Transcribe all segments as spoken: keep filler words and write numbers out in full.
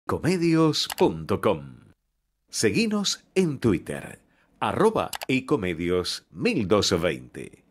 ecomedios punto com. Seguinos en Twitter, arroba ecomedios mil doscientos veinte.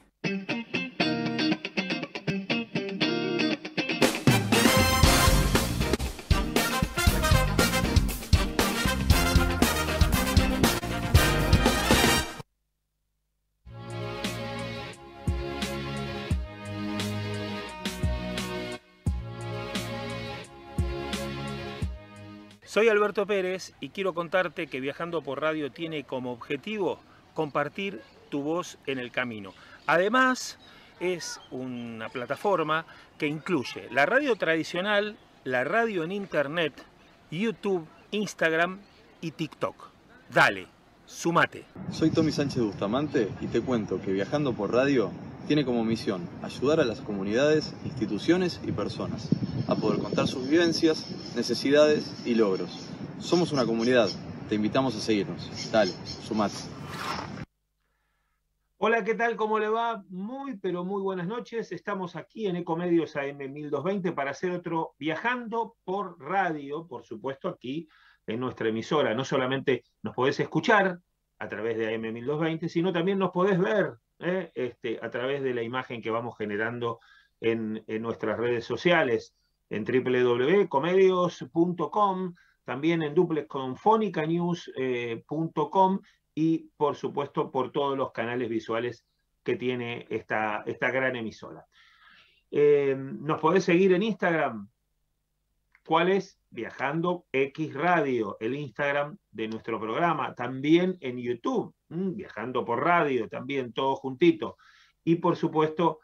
Soy Alberto Pérez y quiero contarte que Viajando por Radio tiene como objetivo compartir tu voz en el camino. Además, es una plataforma que incluye la radio tradicional, la radio en internet, YouTube, Instagram y TikTok. Dale, sumate. Soy Tommy Sánchez de Bustamante y te cuento que Viajando por Radio tiene como misión ayudar a las comunidades, instituciones y personas a poder contar sus vivencias, necesidades y logros. Somos una comunidad, te invitamos a seguirnos. Dale, sumate. Hola, ¿qué tal? ¿Cómo le va? Muy, pero muy buenas noches. Estamos aquí en Ecomedios A M mil doscientos veinte para hacer otro Viajando por Radio, por supuesto, aquí en nuestra emisora. No solamente nos podés escuchar a través de A M mil doscientos veinte, sino también nos podés ver eh, este, a través de la imagen que vamos generando en, en nuestras redes sociales, en doble u doble u doble u punto ecomedios punto com, también en duplex con fonica news punto com y, por supuesto, por todos los canales visuales que tiene esta, esta gran emisora. Eh, nos podés seguir en Instagram. ¿Cuál es? Viajando X Radio, el Instagram de nuestro programa. También en YouTube, mmm, Viajando por Radio, también todo juntito. Y, por supuesto,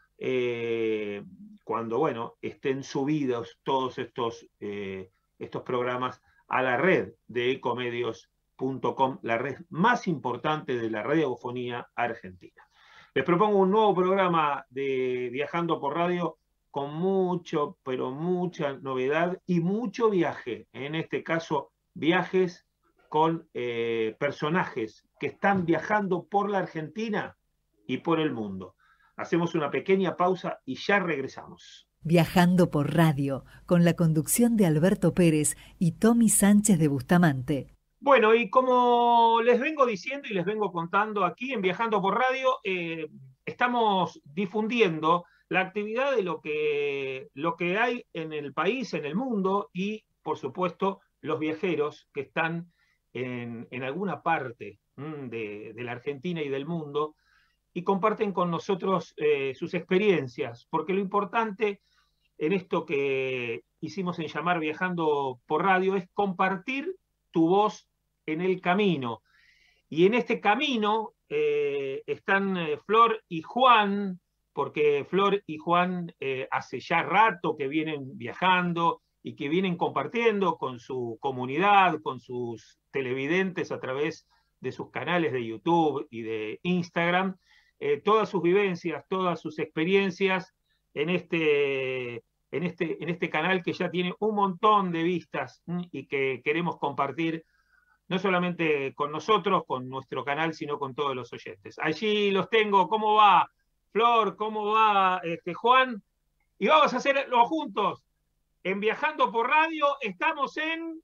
eh, cuando, bueno, estén subidos todos estos, eh, estos programas a la red de ecomedios punto com, la red más importante de la radiofonía argentina. Les propongo un nuevo programa de Viajando por Radio con mucho, pero mucha novedad y mucho viaje. En este caso, viajes con eh, personajes que están viajando por la Argentina y por el mundo. Hacemos una pequeña pausa y ya regresamos. Viajando por Radio, con la conducción de Alberto Pérez y Tommy Sánchez de Bustamante. Bueno, y como les vengo diciendo y les vengo contando aquí en Viajando por Radio, eh, estamos difundiendo la actividad de lo que, lo que hay en el país, en el mundo, y, por supuesto, los viajeros que están en, en alguna parte mmm, de, de la Argentina y del mundo, y comparten con nosotros eh, sus experiencias, porque lo importante en esto que hicimos en llamar Viajando por Radio es compartir tu voz en el camino. Y en este camino eh, están eh, Flor y Juan, porque Flor y Juan eh, hace ya rato que vienen viajando y que vienen compartiendo con su comunidad, con sus televidentes a través de sus canales de YouTube y de Instagram, eh, todas sus vivencias, todas sus experiencias en este, en, este, en este canal que ya tiene un montón de vistas y que queremos compartir no solamente con nosotros, con nuestro canal, sino con todos los oyentes. Allí los tengo. ¿Cómo va Flor? ¿Cómo va este, Juan? Y vamos a hacerlo juntos. En Viajando por Radio estamos en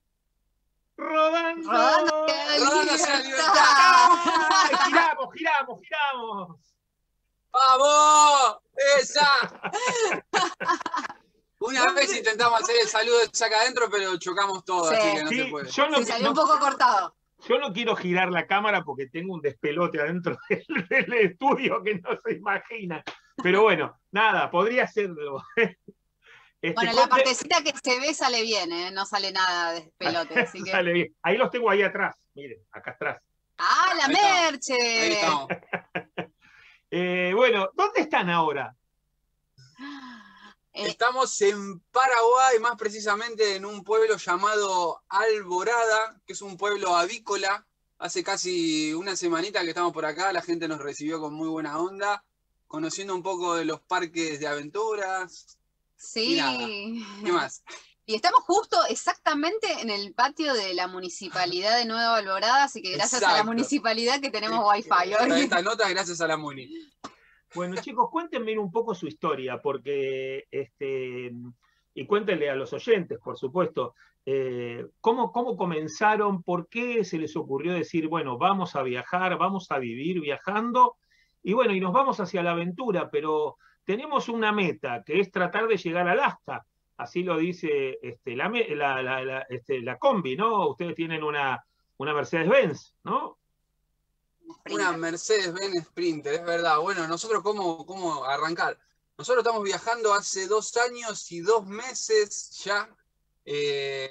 Rodando. Rodando hacia la libertad. Giramos, giramos, giramos. ¡Vamos! ¡Esa! Una vez intentamos hacer el saludo de saca adentro, pero chocamos todo, sí, así que no sí, se puede. Yo no, se salió no, un poco cortado. Yo no quiero girar la cámara porque tengo un despelote adentro del, del estudio que no se imagina. Pero bueno, nada, podría hacerlo. Este, bueno, la partecita que se ve sale bien, ¿eh? No sale nada de despelote. Así que... Sale bien. Ahí los tengo ahí atrás, miren, acá atrás. ¡Ah, la ahí merche! Ahí estamos. eh, bueno, ¿dónde están ahora? Estamos en Paraguay, más precisamente en un pueblo llamado Alborada, que es un pueblo avícola. Hace casi una semanita que estamos por acá, la gente nos recibió con muy buena onda, conociendo un poco de los parques de aventuras. Sí. Y nada. ¿Qué más? Y estamos justo exactamente en el patio de la Municipalidad de Nueva Alborada, así que gracias Exacto. a la Municipalidad que tenemos Wi-Fi hoy. Esta nota gracias a la Muni. Bueno, chicos, cuéntenme un poco su historia, porque este, y cuéntenle a los oyentes, por supuesto, eh, ¿cómo, ¿cómo comenzaron? ¿Por qué se les ocurrió decir, bueno, vamos a viajar, vamos a vivir viajando? Y bueno, y nos vamos hacia la aventura, pero tenemos una meta, que es tratar de llegar a Alaska. Así lo dice este, la, la, la, la, este, la combi, ¿no? Ustedes tienen una, una Mercedes-Benz, ¿no? Una Mercedes-Benz Sprinter, es verdad. Bueno, nosotros, ¿cómo, cómo arrancar? Nosotros estamos viajando hace dos años y dos meses ya. Eh,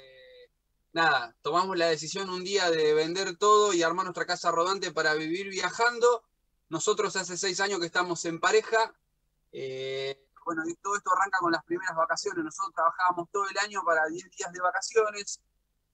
nada, tomamos la decisión un día de vender todo y armar nuestra casa rodante para vivir viajando. Nosotros hace seis años que estamos en pareja. Eh, bueno, y todo esto arranca con las primeras vacaciones. Nosotros trabajábamos todo el año para diez días de vacaciones.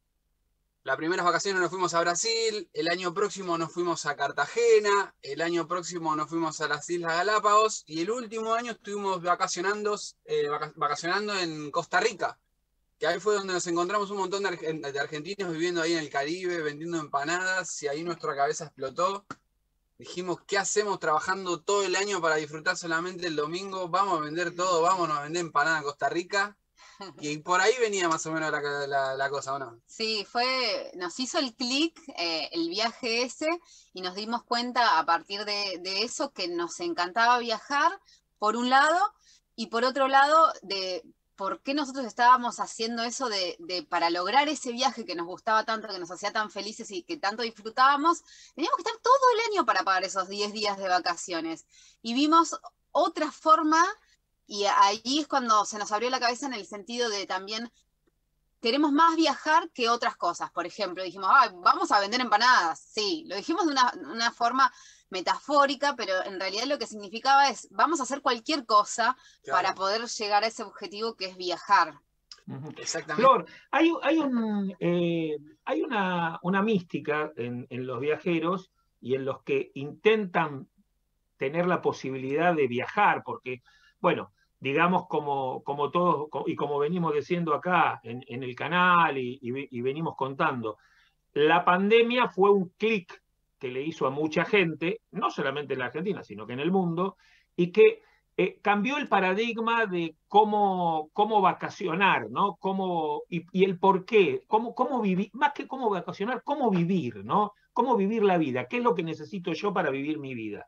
Las primeras vacaciones nos fuimos a Brasil, el año próximo nos fuimos a Cartagena, el año próximo nos fuimos a las Islas Galápagos y el último año estuvimos vacacionando, eh, vac vacacionando en Costa Rica, que ahí fue donde nos encontramos un montón de, arg de argentinos viviendo ahí en el Caribe, vendiendo empanadas, y ahí nuestra cabeza explotó. Dijimos, ¿qué hacemos trabajando todo el año para disfrutar solamente el domingo? Vamos a vender todo, vámonos a vender empanadas en Costa Rica. Y por ahí venía más o menos la, la, la cosa, ¿o no? Sí, fue, nos hizo el clic eh, el viaje ese y nos dimos cuenta a partir de, de eso que nos encantaba viajar, por un lado, y por otro lado, de por qué nosotros estábamos haciendo eso de, de para lograr ese viaje que nos gustaba tanto, que nos hacía tan felices y que tanto disfrutábamos, teníamos que estar todo el año para pagar esos diez días de vacaciones. Y vimos otra forma. Y ahí es cuando se nos abrió la cabeza en el sentido de también queremos más viajar que otras cosas. Por ejemplo, dijimos, ah, vamos a vender empanadas. Sí, lo dijimos de una, una forma metafórica, pero en realidad lo que significaba es, vamos a hacer cualquier cosa claro. para poder llegar a ese objetivo que es viajar. Uh-huh. Exactamente. Flor, hay, hay, un, eh, hay una, una mística en, en los viajeros y en los que intentan tener la posibilidad de viajar, porque, bueno, digamos, como, como todos, y como venimos diciendo acá en, en el canal y, y, y venimos contando, la pandemia fue un clic que le hizo a mucha gente, no solamente en la Argentina, sino que en el mundo, y que eh, cambió el paradigma de cómo, cómo vacacionar, ¿no? Cómo, y, y el por qué, cómo, cómo vivir, más que cómo vacacionar, cómo vivir, ¿no? Cómo vivir la vida, qué es lo que necesito yo para vivir mi vida.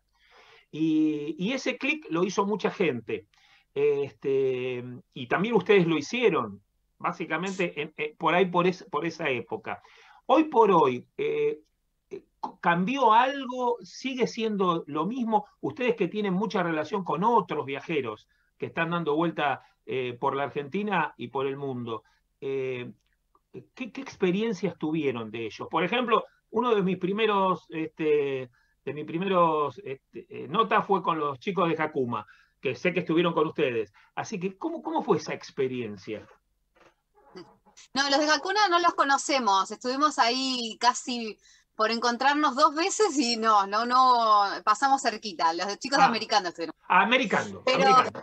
Y, y ese clic lo hizo mucha gente. Este, y también ustedes lo hicieron, básicamente en, en, por ahí, por, es, por esa época. Hoy por hoy, eh, ¿cambió algo? ¿Sigue siendo lo mismo? Ustedes que tienen mucha relación con otros viajeros que están dando vuelta eh, por la Argentina y por el mundo, eh, ¿qué, ¿qué experiencias tuvieron de ellos? Por ejemplo, uno de mis primeros, este, de mis primeros este, eh, notas fue con los chicos de Jacuma, que sé que estuvieron con ustedes. Así que, ¿cómo, cómo fue esa experiencia? No, los de Jacuna no los conocemos. Estuvimos ahí casi por encontrarnos dos veces y no, no, no, pasamos cerquita. Los chicos ah, de Americano estuvieron. Americano, pero, Americano.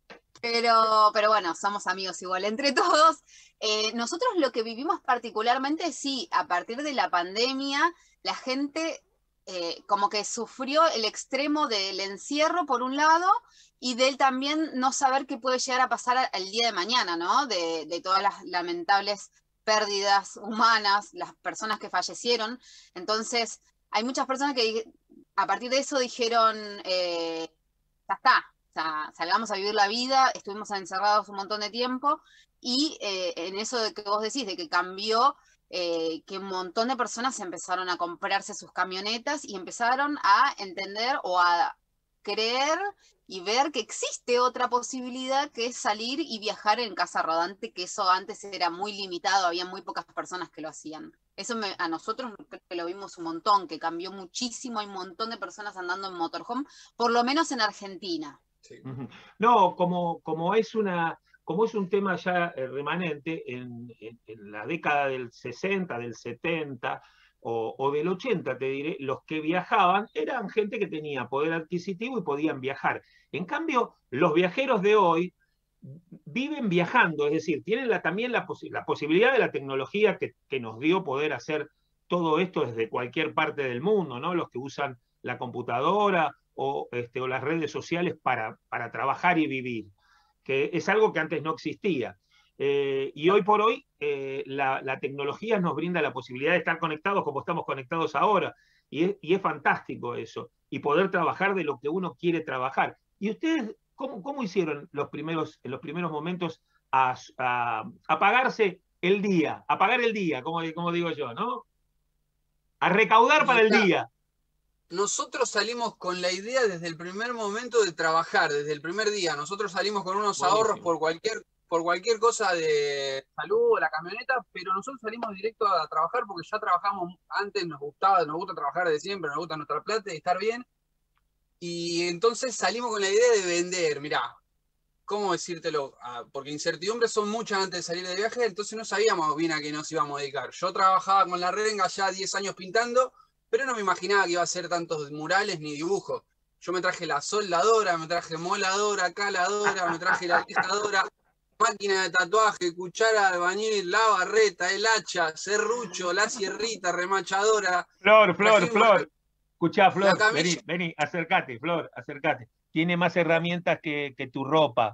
Pero, pero bueno, somos amigos igual entre todos. Eh, nosotros lo que vivimos particularmente, sí, a partir de la pandemia, la gente eh, como que sufrió el extremo del encierro por un lado y del también no saber qué puede llegar a pasar el día de mañana, ¿no? De, de todas las lamentables pérdidas humanas, las personas que fallecieron. Entonces, hay muchas personas que a partir de eso dijeron, eh, ya está, o sea, salgamos a vivir la vida, estuvimos encerrados un montón de tiempo, y eh, en eso de que vos decís, de que cambió, eh, que un montón de personas empezaron a comprarse sus camionetas y empezaron a entender o a creer y ver que existe otra posibilidad que es salir y viajar en casa rodante, que eso antes era muy limitado, había muy pocas personas que lo hacían. Eso me, a nosotros creo que lo vimos un montón, que cambió muchísimo, hay un montón de personas andando en motorhome, por lo menos en Argentina. Sí. No, como, como, es una, como es un tema ya remanente, en, en, en la década del sesenta, del setenta, O, o del ochenta, te diré, los que viajaban eran gente que tenía poder adquisitivo y podían viajar. En cambio, los viajeros de hoy viven viajando, es decir, tienen la, también la, posi la posibilidad de la tecnología que, que nos dio poder hacer todo esto desde cualquier parte del mundo, ¿no? Los que usan la computadora o, este, o las redes sociales para, para trabajar y vivir, que es algo que antes no existía. Eh, y hoy por hoy eh, la, la tecnología nos brinda la posibilidad de estar conectados como estamos conectados ahora. Y es, y es fantástico eso. Y poder trabajar de lo que uno quiere trabajar. ¿Y ustedes cómo, cómo hicieron los primeros, en los primeros momentos a, a, a pagarse el día? A pagar el día, como, como digo yo, ¿no? A recaudar para el día. Nosotros salimos con la idea desde el primer momento de trabajar, desde el primer día. Nosotros salimos con unos Buenísimo. ahorros por cualquier, por cualquier cosa de salud, la camioneta, pero nosotros salimos directo a trabajar porque ya trabajamos antes, nos gustaba, nos gusta trabajar de siempre, nos gusta nuestra plata y estar bien. Y entonces salimos con la idea de vender, mirá, ¿cómo decírtelo? Ah, porque incertidumbres son muchas antes de salir de viaje, entonces no sabíamos bien a qué nos íbamos a dedicar. Yo trabajaba con la renga ya diez años pintando, pero no me imaginaba que iba a hacer tantos murales ni dibujos. Yo me traje la soldadora, me traje moladora, caladora, me traje la lijadora, máquina de tatuaje, cuchara de albañil, la barreta, el hacha, serrucho, la sierrita, remachadora. Flor, Flor, Trajimos Flor. Escuchá, Flor, la vení, camilla. vení, acércate, Flor, acércate. Tiene más herramientas que, que tu ropa.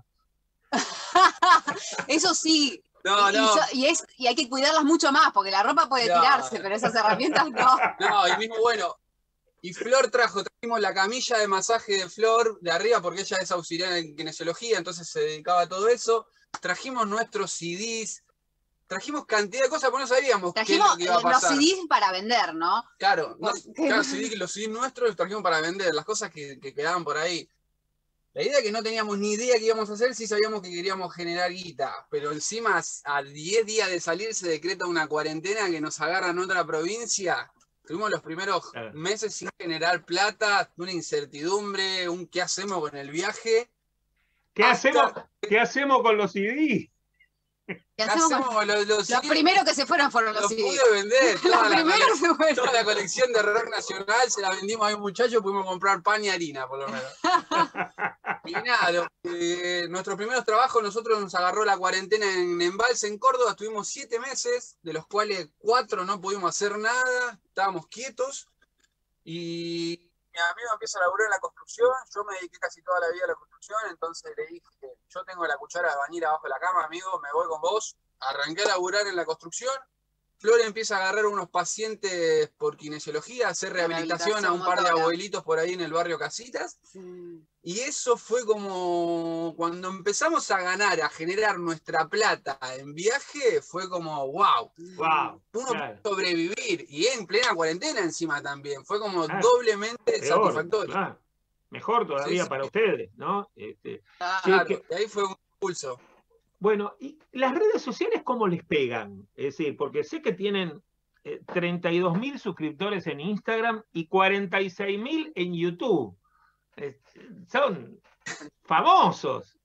Eso sí. No, y, no. Y, yo- y es, y hay que cuidarlas mucho más, porque la ropa puede No. tirarse, pero esas herramientas no. No, y mismo bueno. Y Flor trajo, trajimos la camilla de masaje de Flor de arriba, porque ella es auxiliar en kinesiología, entonces se dedicaba a todo eso. Trajimos nuestros C Ds, trajimos cantidad de cosas, porque no sabíamos qué es Trajimos lo que iba a los pasar. C Ds para vender, ¿no? Claro, no, Porque- claro, C D, los C Ds nuestros los trajimos para vender, las cosas que, que quedaban por ahí. La idea es que no teníamos ni idea qué íbamos a hacer, sí sabíamos que queríamos generar guita, pero encima a diez días de salir se decreta una cuarentena que nos agarra en otra provincia. Tuvimos los primeros Claro. meses sin generar plata, una incertidumbre, un qué hacemos con el viaje. ¿Qué Hasta- hacemos, ¿Qué hacemos con los C D? ¿Qué ¿Qué hacemos con- hacemos con los, los Los C Ds? primeros que se fueron fueron los Los C Ds. pude vender, Los toda la, primeros que se fueron. toda la colección de rock nacional se la vendimos a un muchacho, pudimos comprar pan y harina, por lo menos. Y nada, lo- eh, nuestros primeros trabajos, nosotros nos agarró la cuarentena en Embalse, en Córdoba, estuvimos siete meses, de los cuales cuatro no pudimos hacer nada, estábamos quietos, y mi amigo empieza a laburar en la construcción, yo me dediqué casi toda la vida a la construcción, entonces le dije, yo tengo la cuchara de albañil abajo de la cama, amigo, me voy con vos, arranqué a laburar en la construcción. Flor empieza a agarrar unos pacientes por kinesiología, a hacer rehabilitación a un par de motora. abuelitos por ahí en el barrio Casitas. Sí. Y eso fue como cuando empezamos a ganar, a generar nuestra plata en viaje, fue como wow. Wow, Uno claro. puede sobrevivir y en plena cuarentena encima también. Fue como Claro. doblemente Peor, satisfactorio. claro. Mejor todavía Sí, sí. para ustedes, ¿no? Este, Ah, Sí, Claro, que- y ahí fue un pulso. Bueno, ¿y las redes sociales cómo les pegan? Es decir, porque sé que tienen eh, treinta y dos mil suscriptores en Instagram y cuarenta y seis mil en YouTube. Eh, son famosos.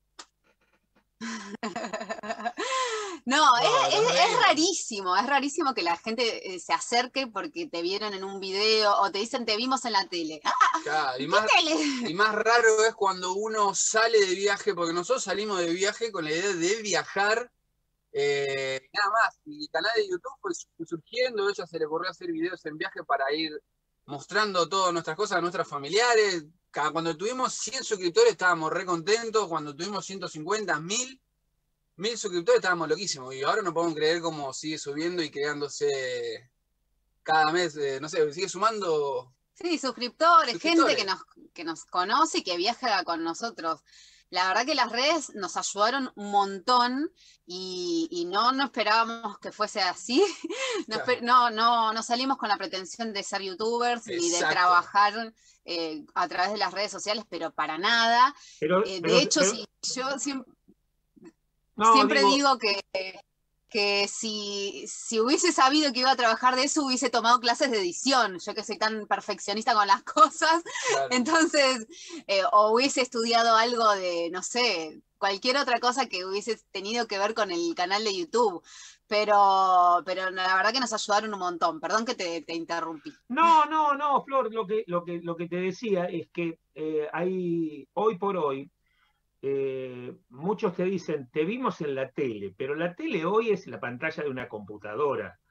No, No, es, nos es- es reímos. rarísimo, es rarísimo que la gente eh, se acerque porque te vieron en un video o te dicen te vimos en la tele. ¡Ah, Claro, y ¿qué más, tele? y más raro es cuando uno sale de viaje, porque nosotros salimos de viaje con la idea de viajar, eh, nada más. Y el canal de YouTube fue su- surgiendo, a ella se le ocurrió hacer videos en viaje para ir mostrando todas nuestras cosas a nuestros familiares. Cada- Cuando tuvimos cien suscriptores estábamos re contentos, cuando tuvimos ciento cincuenta, mil, mil suscriptores estábamos loquísimos. Y ahora no podemos creer cómo sigue subiendo y creándose cada mes, eh, no sé, sigue sumando. Sí, suscriptores, gente Suscriptores. que nos, que nos conoce y que viaja con nosotros. La verdad que las redes nos ayudaron un montón y, y no, no esperábamos que fuese así. No, Claro. esper- no, no, no salimos con la pretensión de ser youtubers ni de Exacto. trabajar eh, a través de las redes sociales, pero para nada. Pero, Eh, pero- de hecho, pero- si, yo siempre, no, siempre digo, digo que, que si, si hubiese sabido que iba a trabajar de eso, hubiese tomado clases de edición. Yo que soy tan perfeccionista con las cosas, Claro. entonces, eh, o hubiese estudiado algo de, no sé, cualquier otra cosa que hubiese tenido que ver con el canal de YouTube. Pero, pero la verdad que nos ayudaron un montón. Perdón que te, te interrumpí. No, no, no, Flor, lo que, lo que, lo que te decía es que eh, hay, hoy por hoy, eh, muchos te dicen, te vimos en la tele, pero la tele hoy es la pantalla de una computadora.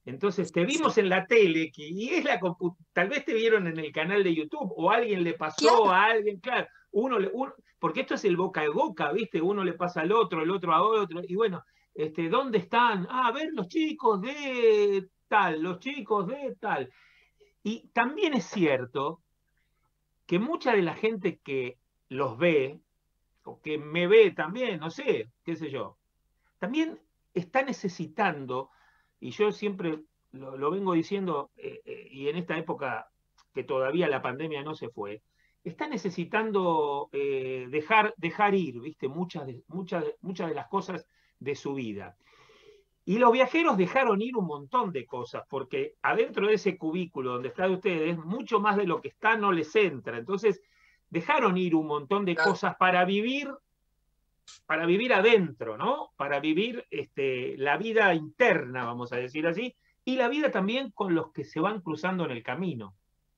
Entonces te vimos en la tele, y es la tal vez te vieron en el canal de YouTube, o alguien le pasó claro. a alguien, claro, uno, le, uno, porque esto es el boca a boca, ¿viste? Uno le pasa al otro, el otro a otro, y bueno, este, ¿dónde están? Ah, a ver, los chicos de tal, los chicos de tal. Y también es cierto que mucha de la gente que los ve, o que me ve también, no sé, qué sé yo, también está necesitando, y yo siempre lo, lo vengo diciendo, eh, eh, y en esta época que todavía la pandemia no se fue, está necesitando eh, dejar, dejar ir, ¿viste? Muchas de, muchas, muchas de las cosas de su vida. Y los viajeros dejaron ir un montón de cosas, porque adentro de ese cubículo donde están ustedes, mucho más de lo que está no les entra. Entonces, dejaron ir un montón de claro. cosas para vivir, para vivir adentro, ¿no? Para vivir este, la vida interna, vamos a decir así, y la vida también con los que se van cruzando en el camino.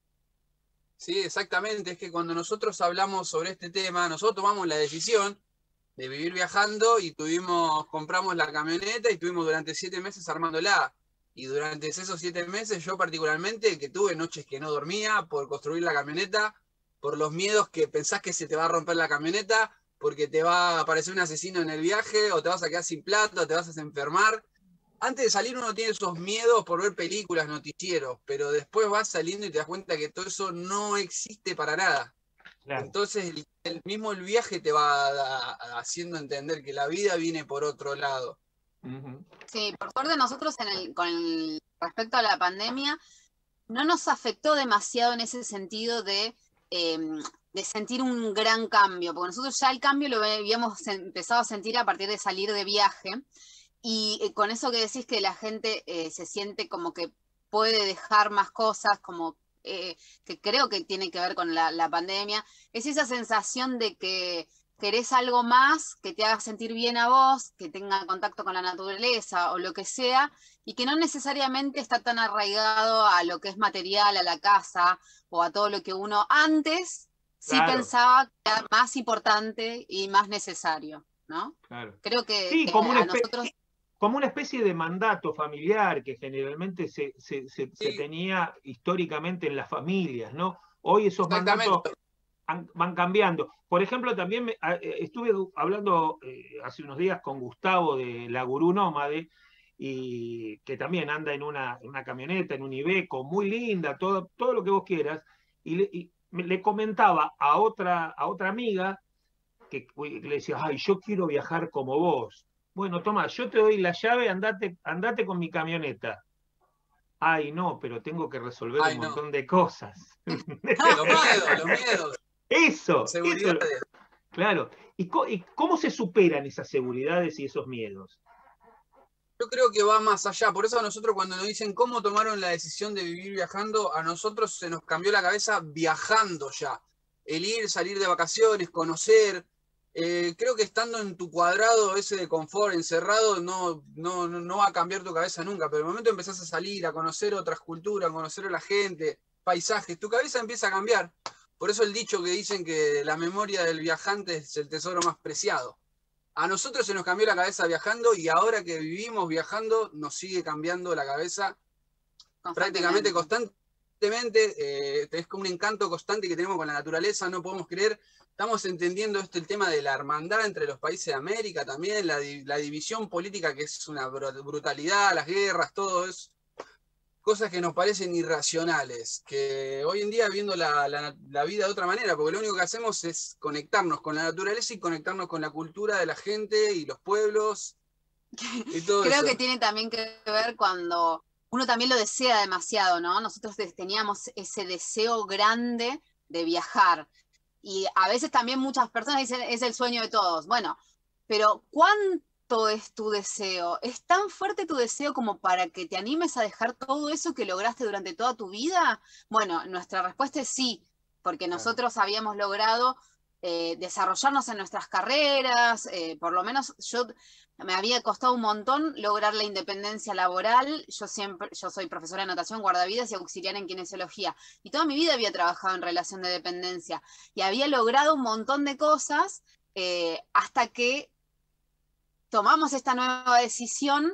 Sí, exactamente. Es que cuando nosotros hablamos sobre este tema, nosotros tomamos la decisión de vivir viajando y tuvimos, compramos la camioneta y estuvimos durante siete meses armándola. Y durante esos siete meses yo particularmente, que tuve noches que no dormía por construir la camioneta, por los miedos que pensás que se te va a romper la camioneta, porque te va a aparecer un asesino en el viaje, o te vas a quedar sin plata, o te vas a enfermar. Antes de salir uno tiene esos miedos por ver películas, noticieros, pero después vas saliendo y te das cuenta que todo eso no existe para nada. Claro. Entonces el, el mismo el viaje te va a, a, haciendo entender que la vida viene por otro lado. Uh-huh. Sí, por suerte nosotros en el, con el, respecto a la pandemia no nos afectó demasiado en ese sentido de, eh, de sentir un gran cambio, porque nosotros ya el cambio lo habíamos empezado a sentir a partir de salir de viaje. Y eh, con eso que decís que la gente eh, se siente como que puede dejar más cosas, como eh, que creo que tiene que ver con la, la pandemia, es esa sensación de que querés algo más, que te haga sentir bien a vos, que tenga contacto con la naturaleza o lo que sea, y que no necesariamente está tan arraigado a lo que es material, a la casa, o a todo lo que uno antes sí claro. pensaba que era más importante y más necesario, ¿no? Claro. Creo que, sí, que como a una nosotros... como una especie de mandato familiar que generalmente se, se, se, sí. se tenía históricamente en las familias, ¿no? Hoy esos mandatos han, van cambiando. Por ejemplo, también me, estuve hablando eh, hace unos días con Gustavo de la Gurú Nómade, y que también anda en una, en una camioneta, en un Iveco, muy linda, todo, todo lo que vos quieras, y le, y le comentaba a otra, a otra amiga que, que le decía, ay, yo quiero viajar como vos. Bueno, toma, yo te doy la llave, andate, andate con mi camioneta. Ay, no, pero tengo que resolver Ay, un montón no. de cosas. Los miedos, los miedos. Eso, eso. Claro. ¿Y, co ¿Y cómo se superan esas seguridades y esos miedos? Yo creo que va más allá. Por eso a nosotros cuando nos dicen cómo tomaron la decisión de vivir viajando, a nosotros se nos cambió la cabeza viajando ya. El ir, salir de vacaciones, conocer... Eh, creo que estando en tu cuadrado ese de confort, encerrado, no, no, no va a cambiar tu cabeza nunca, pero el momento empezás a salir, a conocer otras culturas, a conocer a la gente, paisajes, tu cabeza empieza a cambiar. Por eso el dicho que dicen que la memoria del viajante es el tesoro más preciado. A nosotros se nos cambió la cabeza viajando y ahora que vivimos viajando nos sigue cambiando la cabeza prácticamente constantemente. Eh, es como un encanto constante que tenemos con la naturaleza, no podemos creer. Estamos entendiendo esto, el tema de la hermandad entre los países de América también, la, la división política que es una brutalidad, las guerras, todo eso. Cosas que nos parecen irracionales, que hoy en día viendo la, la, la vida de otra manera, porque lo único que hacemos es conectarnos con la naturaleza y conectarnos con la cultura de la gente y los pueblos. Y todo Creo eso. que tiene también que ver cuando uno también lo desea demasiado, ¿no? Nosotros teníamos ese deseo grande de viajar. Y a veces también muchas personas dicen, es el sueño de todos. Bueno, pero ¿cuánto es tu deseo? ¿Es tan fuerte tu deseo como para que te animes a dejar todo eso que lograste durante toda tu vida? Bueno, nuestra respuesta es sí, porque nosotros habíamos logrado eh, desarrollarnos en nuestras carreras, eh, por lo menos yo me había costado un montón lograr la independencia laboral. Yo siempre, yo soy profesora de natación, guardavidas y auxiliar en kinesiología, y toda mi vida había trabajado en relación de dependencia, y había logrado un montón de cosas eh, hasta que tomamos esta nueva decisión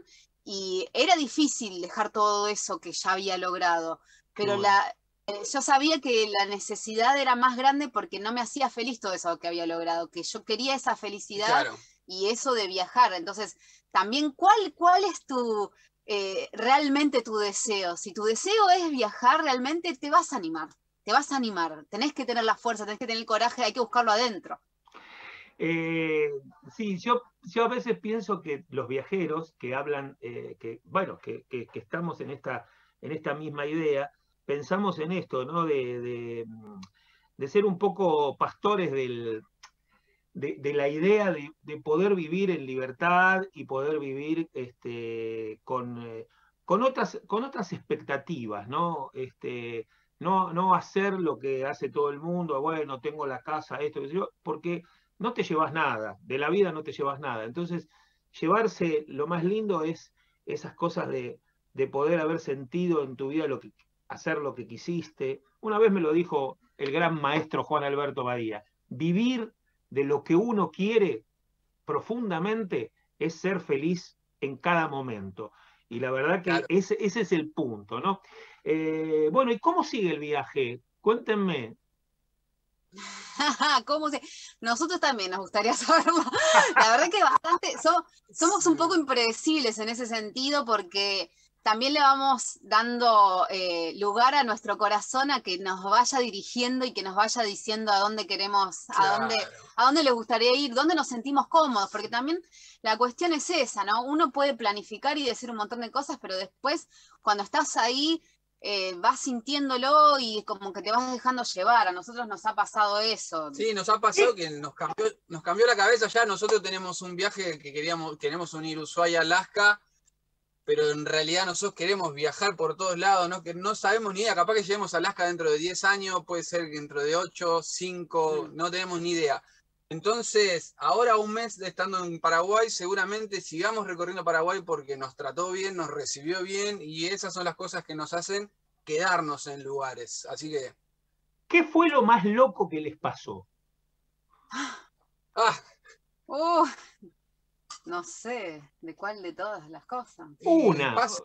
y era difícil dejar todo eso que ya había logrado, pero Bueno. la, eh, yo sabía que la necesidad era más grande porque no me hacía feliz todo eso que había logrado, que yo quería esa felicidad Claro. y eso de viajar. Entonces, también, ¿cuál, cuál es tu, eh, realmente tu deseo? Si tu deseo es viajar, realmente te vas a animar, te vas a animar, tenés que tener la fuerza, tenés que tener el coraje, hay que buscarlo adentro. Eh, sí, yo, yo a veces pienso que los viajeros que hablan, eh, que, bueno, que, que, que estamos en esta, en esta misma idea, pensamos en esto, ¿no? De, de, de ser un poco pastores del, de, de la idea de, de poder vivir en libertad y poder vivir este, con, eh, con, otras, con otras expectativas, ¿no? Este, no, no hacer lo que hace todo el mundo, bueno, tengo la casa, esto, qué sé yo, porque no te llevas nada, de la vida no te llevas nada. Entonces, llevarse lo más lindo es esas cosas de, de poder haber sentido en tu vida lo que, hacer lo que quisiste. Una vez me lo dijo el gran maestro Juan Alberto Badía, vivir de lo que uno quiere profundamente es ser feliz en cada momento. Y la verdad que Claro. ese, ese es el punto, ¿no? Eh, bueno, ¿y cómo sigue el viaje? Cuéntenme. ¿Cómo se? Nosotros también nos gustaría saberlo. La verdad que bastante, so, somos un poco impredecibles en ese sentido porque también le vamos dando eh, lugar a nuestro corazón a que nos vaya dirigiendo y que nos vaya diciendo a dónde queremos, a Claro. dónde, a dónde le gustaría ir, dónde nos sentimos cómodos, porque también la cuestión es esa, ¿no? Uno puede planificar y decir un montón de cosas, pero después cuando estás ahí eh, vas sintiéndolo y como que te vas dejando llevar. A nosotros nos ha pasado eso. Sí, nos ha pasado que nos cambió, nos cambió la cabeza ya. Nosotros tenemos un viaje que queríamos, queremos unir Ushuaia a Alaska, pero en realidad nosotros queremos viajar por todos lados, ¿no? Que no sabemos ni idea, capaz que lleguemos a Alaska dentro de diez años, puede ser dentro de ocho, cinco, no tenemos ni idea. Entonces, ahora un mes de estando en Paraguay, seguramente sigamos recorriendo Paraguay porque nos trató bien, nos recibió bien, y esas son las cosas que nos hacen quedarnos en lugares. Así que... ¿Qué fue lo más loco que les pasó? Ah, Uh, no sé, ¿de cuál de todas las cosas? y Una. pasa-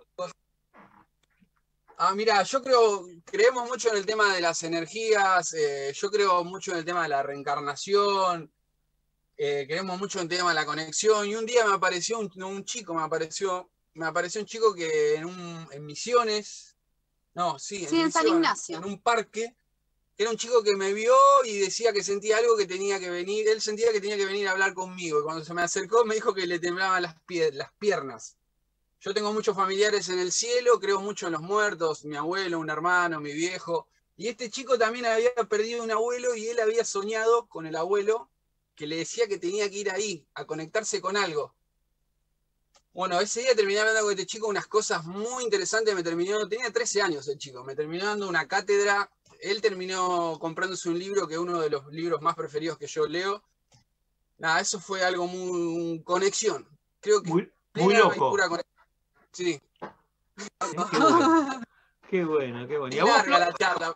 Ah, mira, yo creo, creemos mucho en el tema de las energías, eh, yo creo mucho en el tema de la reencarnación, eh, creemos mucho en el tema de la conexión, y un día me apareció un, un chico, me apareció, me apareció un chico que en, un, en Misiones, no, sí, en, Sí, en San Misiones, Ignacio. en un parque, era un chico que me vio y decía que sentía algo que tenía que venir, él sentía que tenía que venir a hablar conmigo, y cuando se me acercó me dijo que le temblaban las, pie, las piernas. Yo tengo muchos familiares en el cielo, creo mucho en los muertos, mi abuelo, un hermano, mi viejo. Y este chico también había perdido un abuelo y él había soñado con el abuelo que le decía que tenía que ir ahí, a conectarse con algo. Bueno, ese día terminé hablando con este chico unas cosas muy interesantes, me terminó, tenía trece años el chico, me terminó dando una cátedra, él terminó comprándose un libro que es uno de los libros más preferidos que yo leo. Nada, eso fue algo muy, conexión. Creo que Muy, muy plena y loco. pura conexión. Sí. Sí, qué bueno, qué bueno. Qué bueno. ¿Y a vos, Larga Flor? la charla.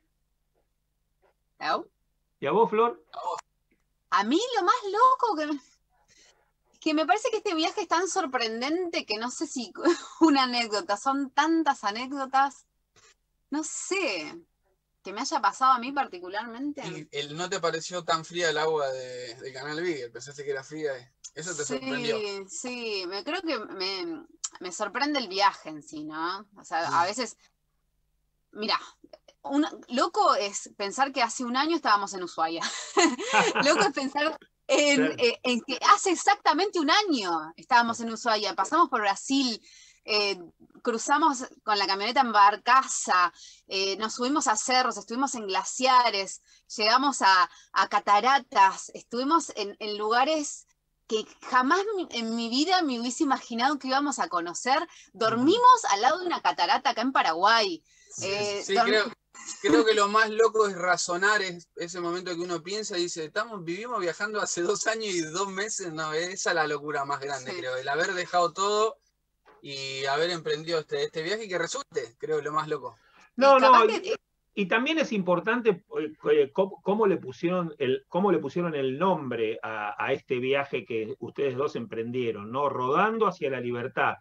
¿No? ¿Y a vos, Flor? A mí lo más loco que me, que me parece que este viaje es tan sorprendente que no sé si una anécdota, son tantas anécdotas, no sé, que me haya pasado a mí particularmente. ¿Y el, no te pareció tan fría el agua de, de Canal Beagle? Pensaste que era fría. Eso te sorprendió. Sí, sí, me creo que me, me sorprende el viaje en sí, ¿no? O sea, Mm. a veces, mira, un, loco es pensar que hace un año estábamos en Ushuaia. Loco es pensar en, Claro. en- en que hace exactamente un año estábamos en Ushuaia, pasamos por Brasil, eh, cruzamos con la camioneta en barcaza, eh, nos subimos a cerros, estuvimos en glaciares, llegamos a, a cataratas, estuvimos en, en lugares que jamás mi- en mi vida me hubiese imaginado que íbamos a conocer. Dormimos al lado de una catarata acá en Paraguay. Eh, Sí, dorm- creo, creo que lo más loco es razonar es ese momento que uno piensa y dice, estamos, vivimos viajando hace dos años y dos meses, no, esa es la locura más grande, Sí. creo, el haber dejado todo y haber emprendido este, este viaje y que resulte, creo, lo más loco. No, y capaz no, que- y, y también es importante eh, eh, cómo, cómo le pusieron el, cómo le pusieron el nombre a, a este viaje que ustedes dos emprendieron, ¿no? Rodando hacia la libertad.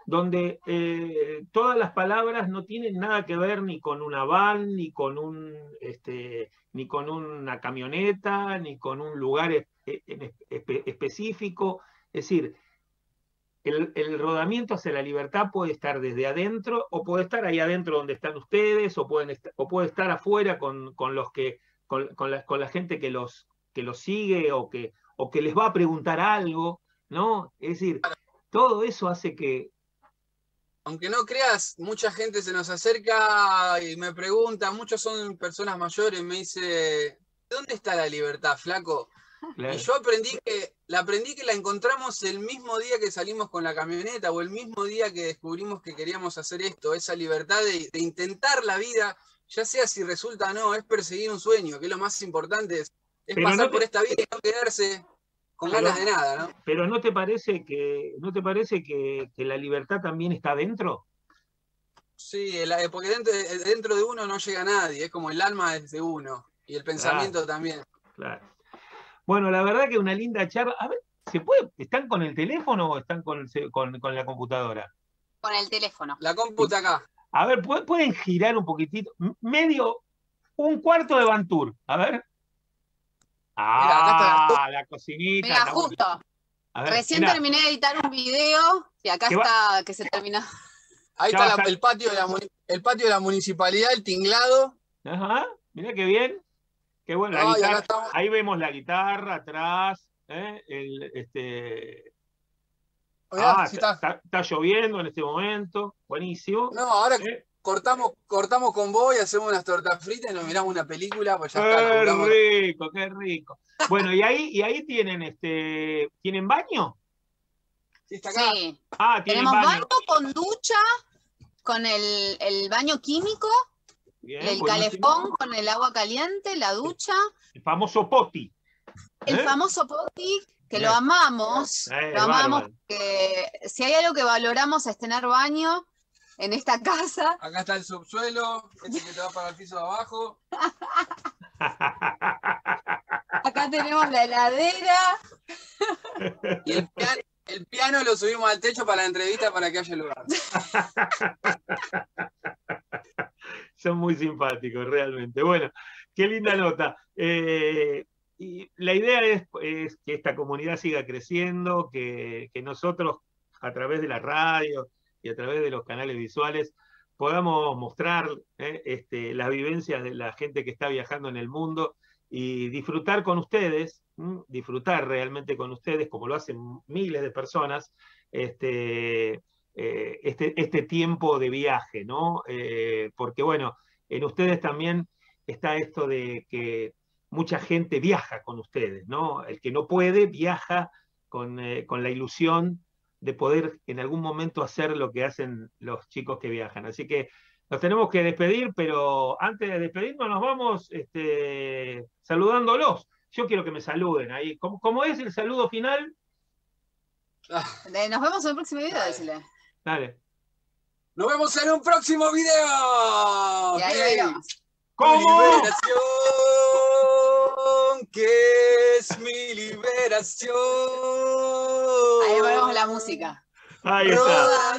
donde eh, todas las palabras no tienen nada que ver ni con una van, ni con un este, ni con una camioneta, ni con un lugar es, es, espe, específico. Es decir, el, el rodamiento hacia la libertad puede estar desde adentro, o puede estar ahí adentro donde están ustedes, o, pueden estar, o puede estar afuera con, con los que, con, con, la, con la gente que los, que los sigue, o que, o que les va a preguntar algo, ¿no? Es decir, todo eso hace que, aunque no creas, mucha gente se nos acerca y me pregunta, muchos son personas mayores, me dice, ¿dónde está la libertad, flaco? Claro. Y yo aprendí que, la aprendí que la encontramos el mismo día que salimos con la camioneta, o el mismo día que descubrimos que queríamos hacer esto, esa libertad de, de intentar la vida, ya sea si resulta o no, es perseguir un sueño, que es lo más importante, es, es pasar no te... por esta vida y no quedarse con pero, ganas de nada, ¿no? Pero ¿no te parece que, no te parece que, que la libertad también está dentro? Sí, porque dentro, dentro de uno no llega nadie, es como el alma es de uno, y el pensamiento claro, también. Claro. Bueno, la verdad que una linda charla. A ver, ¿se puede? ¿Están con el teléfono o están con, con, con la computadora? Con el teléfono. La computa acá. A ver, ¿pueden girar un poquitito? Medio, un cuarto de Bantur. A ver. Ah, mirá, la cocinita. Mira, justo. Ver, Recién mirá. terminé de editar un video y acá está, va? que se terminó. Ahí ya está la, el, patio de la, el patio de la municipalidad, el tinglado. Ajá, mirá qué bien. Qué bueno, la guitarra, ahí vemos la guitarra atrás, ¿eh? El, este... Mirá, ah, sí está. Está, está lloviendo en este momento, buenísimo. No, ahora ¿eh? cortamos, cortamos con vos y hacemos unas tortas fritas y nos miramos una película, pues ya qué está. Qué jugamos. rico, qué rico. Bueno, y ahí, y ahí tienen, este, ¿tienen baño? Sí, está acá. Sí. Ah, ¿tienen Tenemos baño? baño con ducha, con el, el baño químico. Bien, el calefón con el agua caliente, la ducha. El famoso poti. ¿eh? El famoso poti, que Bien. lo amamos. Eh, lo amamos, bárbaro. Que si hay algo que valoramos es tener baño en esta casa. Acá está el subsuelo, este que te va para el piso de abajo. Acá tenemos la heladera. Y el piano, el piano lo subimos al techo para la entrevista para que haya lugar. Son muy simpáticos, realmente. Bueno, qué linda nota. Eh, y la idea es, es que esta comunidad siga creciendo, que, que nosotros, a través de la radio y a través de los canales visuales, podamos mostrar eh, este, las vivencias de la gente que está viajando en el mundo y disfrutar con ustedes, ¿m? disfrutar realmente con ustedes, como lo hacen miles de personas, este... Eh, este, este tiempo de viaje, ¿no? Eh, porque, bueno, en ustedes también está esto de que mucha gente viaja con ustedes, ¿no? El que no puede viaja con, eh, con la ilusión de poder en algún momento hacer lo que hacen los chicos que viajan. Así que nos tenemos que despedir, pero antes de despedirnos nos vamos este, saludándolos. Yo quiero que me saluden ahí. ¿Cómo, cómo es el saludo final? Nos vemos en el próximo video, decirle. Dale. Nos vemos en un próximo video. Y ahí vemos. ¿Cómo? Mi liberación, que es mi liberación. Ahí vemos la música. Ahí está.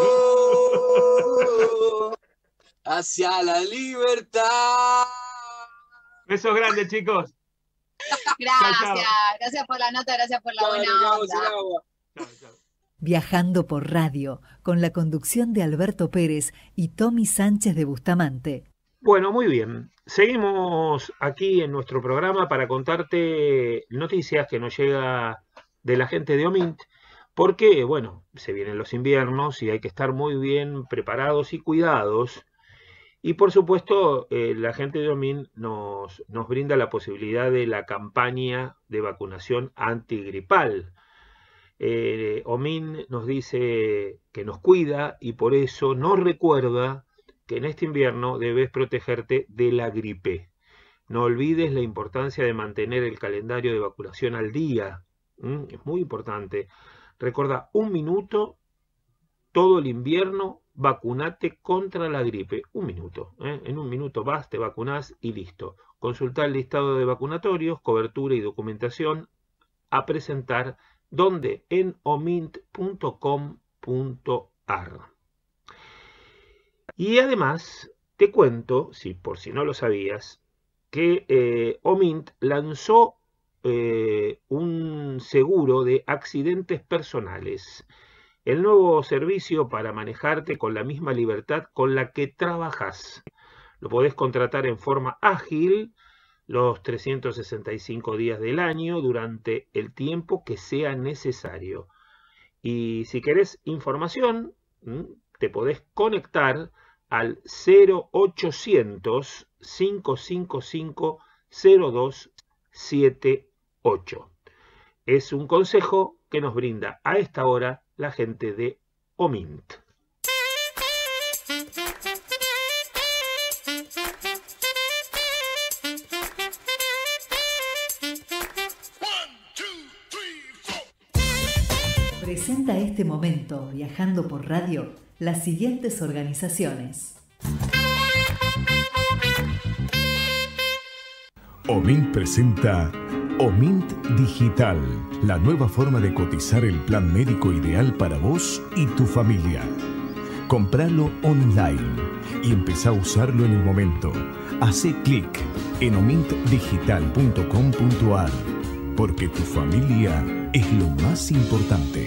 Rodando hacia la libertad. Besos grandes, chicos. Gracias, chao, chao. Gracias por la nota, gracias por la chao, buena onda. Chao, chao. Viajando por radio, con la conducción de Alberto Pérez y Tommy Sánchez de Bustamante. Bueno, muy bien. Seguimos aquí en nuestro programa para contarte noticias que nos llega de la gente de Omint, porque, bueno, se vienen los inviernos y hay que estar muy bien preparados y cuidados. Y, por supuesto, eh, la gente de Omint nos, nos brinda la posibilidad de la campaña de vacunación antigripal. Eh, Omint nos dice que nos cuida y por eso nos recuerda que en este invierno debes protegerte de la gripe. No olvides la importancia de mantener el calendario de vacunación al día. ¿Mm? Es muy importante. Recuerda, un minuto, todo el invierno, vacunate contra la gripe. Un minuto. ¿eh? En un minuto vas, te vacunás y listo. Consulta el listado de vacunatorios, cobertura y documentación a presentar. ¿Dónde? En omint punto com punto ar. Y además, te cuento, si por si no lo sabías, que eh, Omint lanzó eh, un seguro de accidentes personales. El nuevo servicio para manejarte con la misma libertad con la que trabajas. Lo podés contratar en forma ágil los trescientos sesenta y cinco días del año durante el tiempo que sea necesario. Y si querés información, te podés conectar al cero ochocientos, cinco cinco cinco, cero dos siete ocho. Es un consejo que nos brinda a esta hora la gente de Omint. Presenta este momento, viajando por radio, las siguientes organizaciones. Omint presenta Omint Digital, la nueva forma de cotizar el plan médico ideal para vos y tu familia. Compralo online y empezá a usarlo en el momento. Hacé clic en omint digital punto com punto ar, porque tu familia es lo más importante.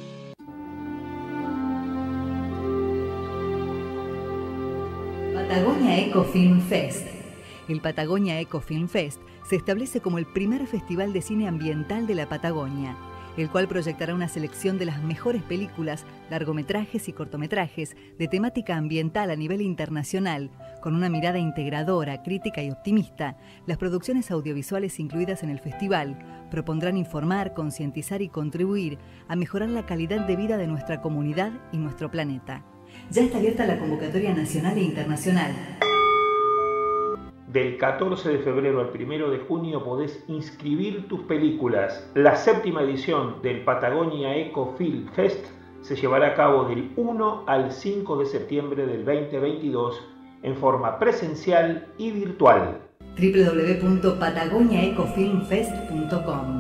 Patagonia Eco Film Fest. El Patagonia Eco Film Fest se establece como el primer festival de cine ambiental de la Patagonia, el cual proyectará una selección de las mejores películas, largometrajes y cortometrajes de temática ambiental a nivel internacional, con una mirada integradora, crítica y optimista. Las producciones audiovisuales incluidas en el festival propondrán informar, concientizar y contribuir a mejorar la calidad de vida de nuestra comunidad y nuestro planeta. Ya está abierta la convocatoria nacional e internacional. Del catorce de febrero al primero de junio podés inscribir tus películas. La séptima edición del Patagonia Eco Film Fest se llevará a cabo del uno al cinco de septiembre del veinte veintidós en forma presencial y virtual. doble u doble u doble u punto patagonia eco film fest punto com.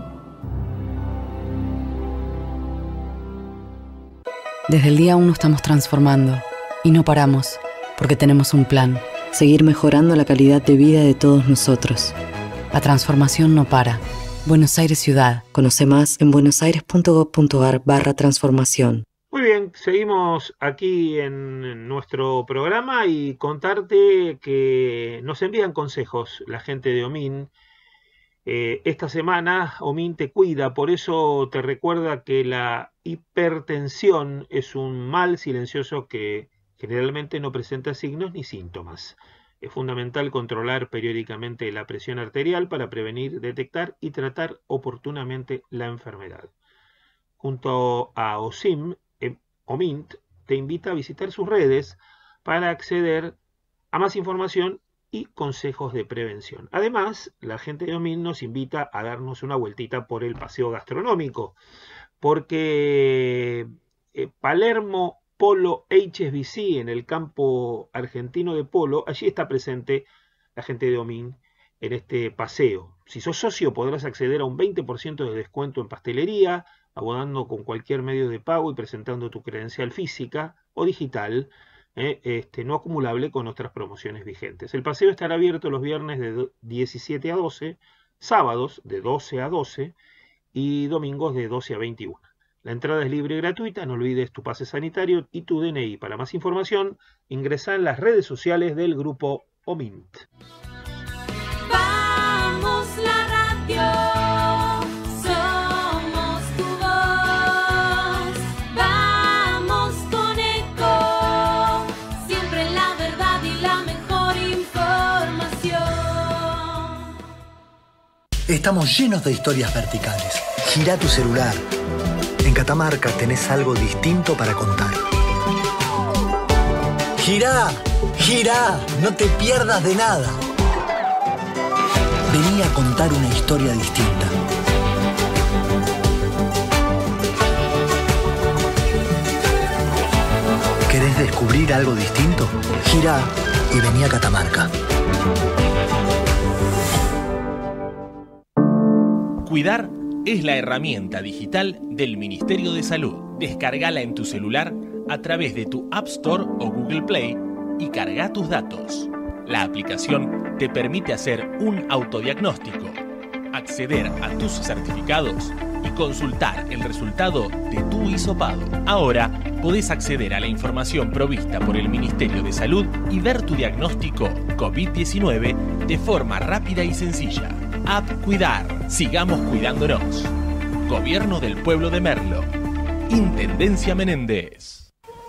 Desde el día uno estamos transformando y no paramos porque tenemos un plan. Seguir mejorando la calidad de vida de todos nosotros. La transformación no para. Buenos Aires Ciudad. Conoce más en buenosaires punto gob punto ar barra transformación. Muy bien, seguimos aquí en nuestro programa y contarte que nos envían consejos la gente de Omint. Eh, esta semana Omint te cuida, por eso te recuerda que la hipertensión es un mal silencioso que generalmente no presenta signos ni síntomas. Es fundamental controlar periódicamente la presión arterial para prevenir, detectar y tratar oportunamente la enfermedad. Junto a OSIM, Omint te invita a visitar sus redes para acceder a más información y consejos de prevención. Además, la gente de Omint nos invita a darnos una vueltita por el paseo gastronómico, porque eh, Palermo Polo H S B C, en el campo argentino de polo, allí está presente la gente de Omint en este paseo. Si sos socio podrás acceder a un veinte por ciento de descuento en pastelería, abonando con cualquier medio de pago y presentando tu credencial física o digital, eh, este, no acumulable con otras promociones vigentes. El paseo estará abierto los viernes de diecisiete a doce, sábados de doce a doce y domingos de doce a veintiuno. La entrada es libre y gratuita, no olvides tu pase sanitario y tu D N I. Para más información, ingresá en las redes sociales del grupo Omint. Vamos la radio, somos tu voz. Vamos con Eco, siempre la verdad y la mejor información. Estamos llenos de historias verticales. Gira tu celular. En Catamarca tenés algo distinto para contar. ¡Girá! ¡Girá! No te pierdas de nada. Vení a contar una historia distinta. ¿Querés descubrir algo distinto? Girá y vení a Catamarca. Cuidar es la herramienta digital del Ministerio de Salud. Descargala en tu celular a través de tu App Store o Google Play y carga tus datos. La aplicación te permite hacer un autodiagnóstico, acceder a tus certificados y consultar el resultado de tu hisopado. Ahora podés acceder a la información provista por el Ministerio de Salud y ver tu diagnóstico COVID diecinueve de forma rápida y sencilla. App Cuidar. Sigamos cuidándonos. Gobierno del Pueblo de Merlo. Intendencia Menéndez.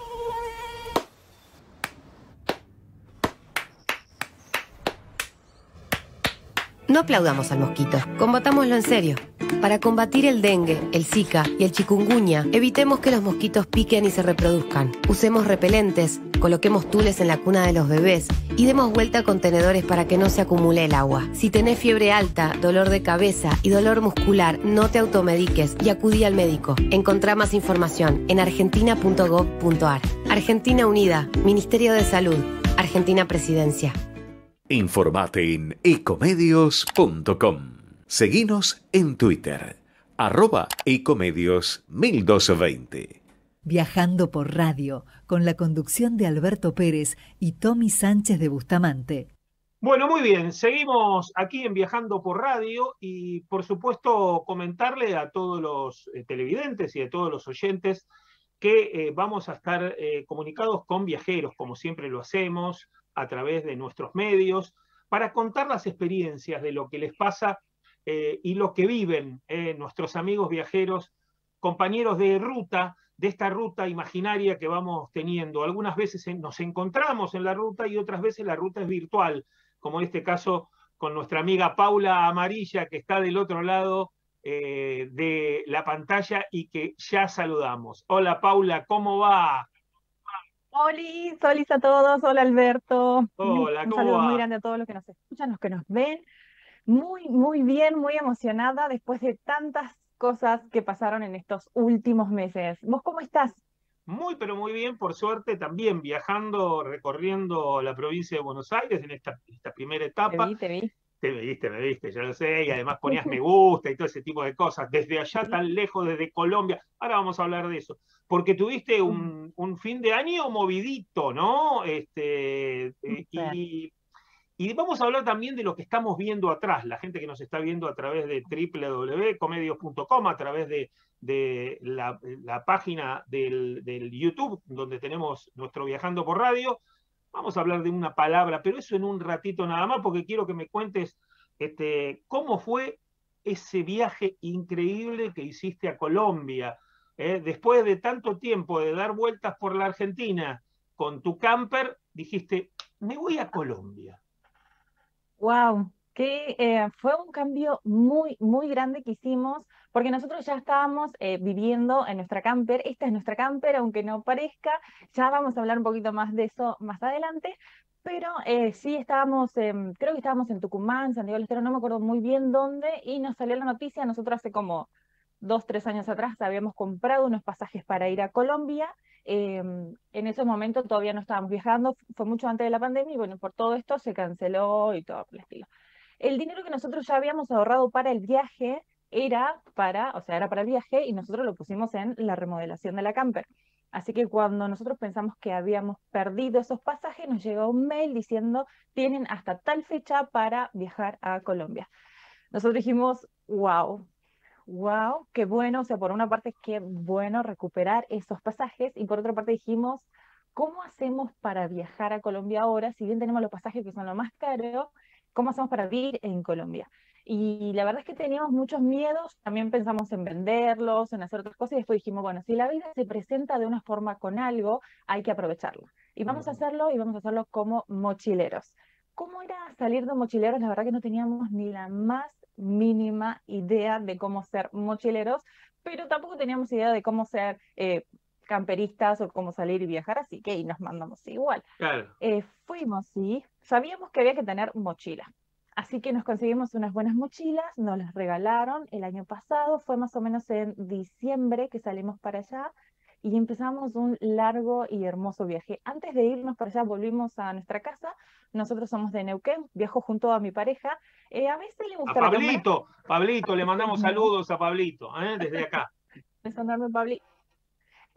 No aplaudamos al mosquito, combatámoslo en serio. Para combatir el dengue, el zika y el chikungunya, evitemos que los mosquitos piquen y se reproduzcan. Usemos repelentes, coloquemos tules en la cuna de los bebés y demos vuelta a contenedores para que no se acumule el agua. Si tenés fiebre alta, dolor de cabeza y dolor muscular, no te automediques y acudí al médico. Encontrá más información en argentina punto gov punto ar. Argentina Unida, Ministerio de Salud, Argentina Presidencia. Informate en ecomedios punto com. Seguinos en Twitter, arroba ecomedios mil doscientos veinte. Viajando por radio, con la conducción de Alberto Pérez y Tommy Sánchez de Bustamante. Bueno, muy bien, seguimos aquí en Viajando por Radio y por supuesto comentarle a todos los eh, televidentes y a todos los oyentes que eh, vamos a estar eh, comunicados con viajeros, como siempre lo hacemos, a través de nuestros medios, para contar las experiencias de lo que les pasa eh, y lo que viven eh, nuestros amigos viajeros, compañeros de ruta, de esta ruta imaginaria que vamos teniendo. Algunas veces nos encontramos en la ruta y otras veces la ruta es virtual, como en este caso con nuestra amiga Paula Amarilla, que está del otro lado eh, de la pantalla y que ya saludamos. Hola Paula, ¿cómo va? Hola, solis a todos, hola Alberto. Hola, Un ¿cómo saludo va? muy grande a todos los que nos escuchan, los que nos ven. Muy, muy bien, muy emocionada después de tantas cosas que pasaron en estos últimos meses. ¿Vos cómo estás? Muy, pero muy bien, por suerte, también viajando, recorriendo la provincia de Buenos Aires en esta, esta primera etapa. Te vi, te vi. Te viste, me viste, ya lo sé, y además ponías me gusta y todo ese tipo de cosas, desde allá tan lejos, desde Colombia. Ahora vamos a hablar de eso, porque tuviste un, un fin de año movidito, ¿no? Este, eh, y, y vamos a hablar también de lo que estamos viendo atrás, la gente que nos está viendo a través de doble u doble u doble u punto ecomedios punto com, a través de, de la, la página del, del YouTube, donde tenemos nuestro Viajando por Radio. Vamos a hablar de una palabra, pero eso en un ratito nada más, porque quiero que me cuentes este, cómo fue ese viaje increíble que hiciste a Colombia. ¿eh? Después de tanto tiempo de dar vueltas por la Argentina con tu camper, dijiste, me voy a Colombia. Wow, que eh, fue un cambio muy, muy grande que hicimos, porque nosotros ya estábamos eh, viviendo en nuestra camper. Esta es nuestra camper, aunque no parezca. Ya vamos a hablar un poquito más de eso más adelante, pero eh, sí estábamos, eh, creo que estábamos en Tucumán, Santiago del Estero, no me acuerdo muy bien dónde, y nos salió la noticia. Nosotros hace como dos, tres años atrás habíamos comprado unos pasajes para ir a Colombia. Eh, en ese momento todavía no estábamos viajando, fue mucho antes de la pandemia, y bueno, por todo esto se canceló y todo por el estilo. El dinero que nosotros ya habíamos ahorrado para el viaje era para, o sea, era para el viaje, y nosotros lo pusimos en la remodelación de la camper. Así que cuando nosotros pensamos que habíamos perdido esos pasajes, nos llegó un mail diciendo, tienen hasta tal fecha para viajar a Colombia. Nosotros dijimos, wow, wow, qué bueno. O sea, por una parte, qué bueno recuperar esos pasajes, y por otra parte dijimos, ¿cómo hacemos para viajar a Colombia ahora? Si bien tenemos los pasajes que son lo más caro, ¿cómo hacemos para vivir en Colombia? Y la verdad es que teníamos muchos miedos, también pensamos en venderlos, en hacer otras cosas, y después dijimos, bueno, si la vida se presenta de una forma con algo, hay que aprovecharla. Y vamos a hacerlo, y vamos a hacerlo como mochileros. ¿Cómo era salir de mochileros? La verdad que no teníamos ni la más mínima idea de cómo ser mochileros, pero tampoco teníamos idea de cómo ser eh, camperistas o cómo salir y viajar, así que y nos mandamos igual. Claro. Eh, fuimos, sí, sabíamos que había que tener mochila. Así que nos conseguimos unas buenas mochilas, nos las regalaron el año pasado, fue más o menos en diciembre que salimos para allá y empezamos un largo y hermoso viaje. Antes de irnos para allá volvimos a nuestra casa, nosotros somos de Neuquén, viajo junto a mi pareja, eh, a veces le gusta A la Pablito, Pablito, le mandamos saludos a Pablito, ¿eh? Desde acá. Beso enorme, Pabli.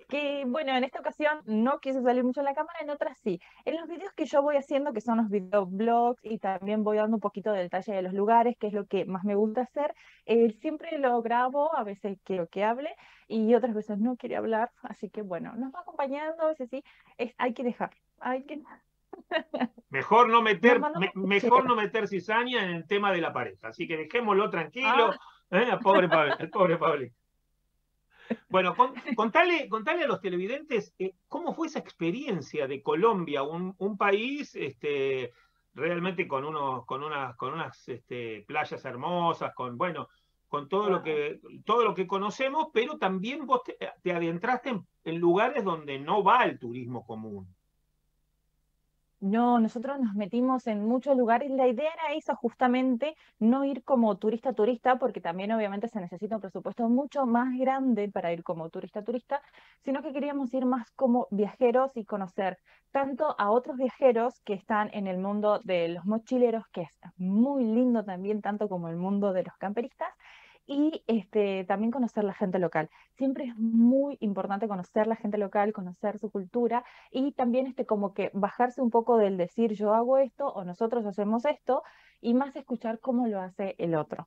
que bueno, en esta ocasión no quise salir mucho en la cámara, en otras sí. En los videos que yo voy haciendo, que son los videoblogs, y también voy dando un poquito de detalle de los lugares, que es lo que más me gusta hacer, eh, siempre lo grabo, a veces quiero que hable, y otras veces no quiere hablar, así que bueno, nos va acompañando, a veces sí, es, hay que dejar, hay que... Mejor no meter, Nos mandamos me- mejor no cuchillas. meter cizaña en el tema de la pareja, así que dejémoslo tranquilo, ¿eh? Al pobre Pablo, el pobre Pablo. Bueno, con- contale, contale a los televidentes eh, cómo fue esa experiencia de Colombia, un, un país este, realmente con unos, con unas, con unas este, playas hermosas, con bueno, con todo lo que, todo lo que conocemos, pero también vos te, te adentraste en, en lugares donde no va el turismo común. No, nosotros nos metimos en muchos lugares. La idea era esa, justamente, no ir como turista turista, porque también obviamente se necesita un presupuesto mucho más grande para ir como turista turista, sino que queríamos ir más como viajeros y conocer tanto a otros viajeros que están en el mundo de los mochileros, que es muy lindo también, tanto como el mundo de los camperistas, y este, también conocer la gente local. Siempre es muy importante conocer la gente local, conocer su cultura y también este, como que bajarse un poco del decir yo hago esto o nosotros hacemos esto y más escuchar cómo lo hace el otro.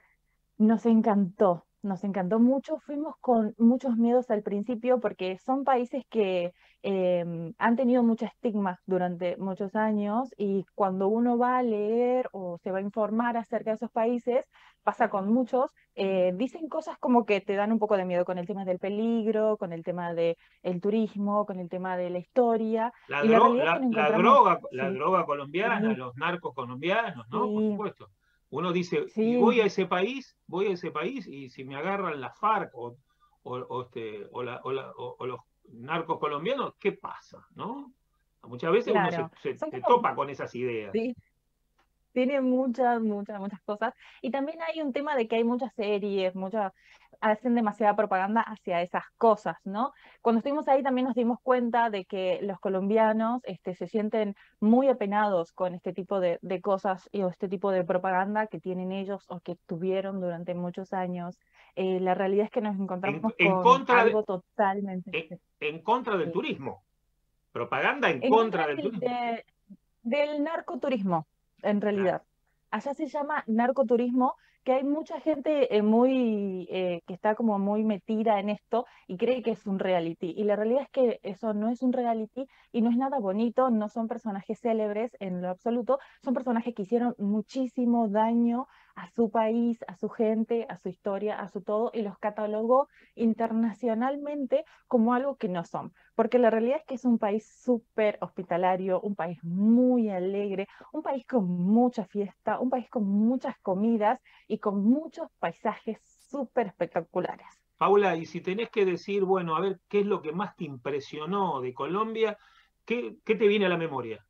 Nos encantó, nos encantó mucho. Fuimos con muchos miedos al principio porque son países que em, han tenido mucho estigma durante muchos años y cuando uno va a leer o se va a informar acerca de esos países, pasa con muchos, eh, dicen cosas como que te dan un poco de miedo con el tema del peligro, con el tema del turismo, con el tema de la historia. La, Y la dro- realidad es que la, nos la encontramos, droga, la sí, droga colombiana, sí, los narcos colombianos, ¿no? Por sí, supuesto. Uno dice, y sí. voy a ese país, voy a ese país, y si me agarran las FARC o, o, o este, o, la- o la- o- o los narcos colombianos, ¿qué pasa? ¿No? Muchas veces uno se, Claro, se- son se como, topa con esas ideas. sí, tiene muchas, muchas, muchas cosas. Y también hay un tema de que hay muchas series, muchas, hacen demasiada propaganda hacia esas cosas, ¿no? Cuando estuvimos ahí también nos dimos cuenta de que los colombianos este, se sienten muy apenados con este tipo de, de cosas y, o este tipo de propaganda que tienen ellos o que tuvieron durante muchos años. Eh, la realidad es que nos En, encontramos en con contra de- algo totalmente en, en contra del distinto. turismo. Propaganda en En contra contra del del, turismo. de- del narcoturismo, en Claro. realidad. Allá se llama narcoturismo, que hay mucha gente eh, muy eh, que está como muy metida en esto y cree que es un reality. Y la realidad es que eso no es un reality y no es nada bonito, no son personajes célebres en lo absoluto, son personajes que hicieron muchísimo daño a su país, a su gente, a su historia, a su todo, y los catalogó internacionalmente como algo que no son. Porque la realidad es que es un país súper hospitalario, un país muy alegre, un país con mucha fiesta, un país con muchas comidas y con muchos paisajes súper espectaculares. Paula, y si tenés que decir, bueno, a ver, ¿qué es lo que más te impresionó de Colombia? ¿Qué, qué te viene a la memoria?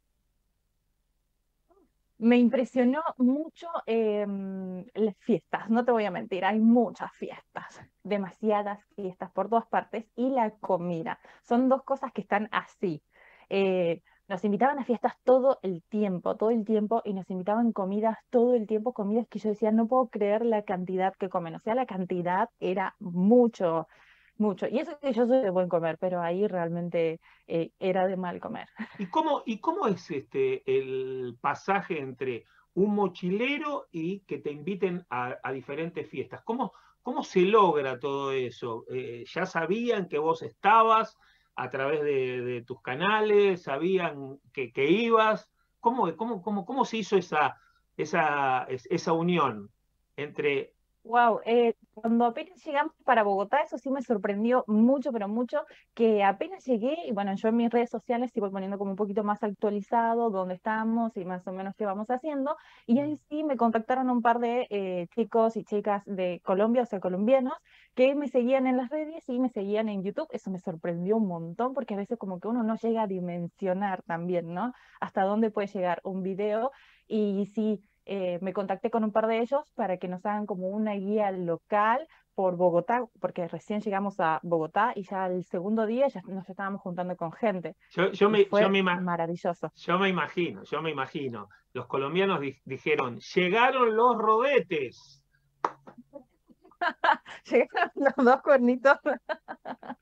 Me impresionó mucho em, las fiestas, no te voy a mentir, hay muchas fiestas, demasiadas fiestas por todas partes y la comida. Son dos cosas que están así. Eh, nos invitaban a fiestas todo el tiempo, todo el tiempo, y nos invitaban comidas todo el tiempo, comidas que yo decía, no puedo creer la cantidad que comen. O sea, la cantidad era mucho, mucho. Y eso que yo soy de buen comer, pero ahí realmente eh, era de mal comer. ¿Y cómo, y cómo es este el pasaje entre un mochilero y que te inviten a, a diferentes fiestas? ¿Cómo, cómo se logra todo eso? Eh, ¿ya sabían que vos estabas a través de, de tus canales? ¿Sabían que, que ibas? ¿Cómo, cómo, cómo, cómo se hizo esa, esa, es- esa unión entre... Wow, cuando apenas llegamos para Bogotá, eso sí me sorprendió mucho, pero mucho, que apenas llegué, y bueno, yo en mis redes sociales iba poniendo como un poquito más actualizado dónde estamos y más o menos qué vamos haciendo, y ahí sí me contactaron un par de eh, chicos y chicas de Colombia, o sea, colombianos, que me seguían en las redes y me seguían en YouTube. Eso me sorprendió un montón, porque a veces como que uno no llega a dimensionar también, ¿no? Hasta dónde puede llegar un video, y sí eh, me contacté con un par de ellos para que nos hagan como una guía local por Bogotá, porque recién llegamos a Bogotá y ya el segundo día ya nos estábamos juntando con gente Yo, yo y me, yo, fue me, ima- maravilloso. yo me imagino, yo me imagino. Los colombianos di- dijeron, llegaron los rodetes. Llegaron los dos cuernitos.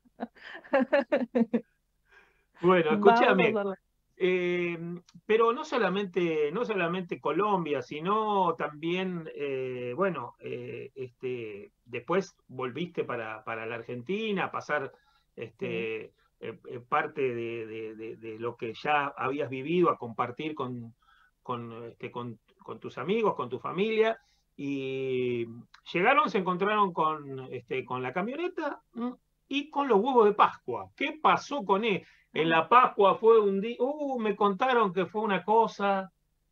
Bueno, Vamos a escúchame, hacerlo. eh, pero no solamente, no solamente Colombia, sino también, eh, bueno, eh, este, después volviste para, para la Argentina a pasar Sí. este, eh, eh, parte de, de- de- de lo que ya habías vivido, a compartir con, con, este, con, con tus amigos, con tu familia, y llegaron, se encontraron con, este, con la camioneta, ¿m? Y con los huevos de Pascua. ¿Qué pasó con él? En la Pascua fue un día, uh, me contaron que fue una cosa,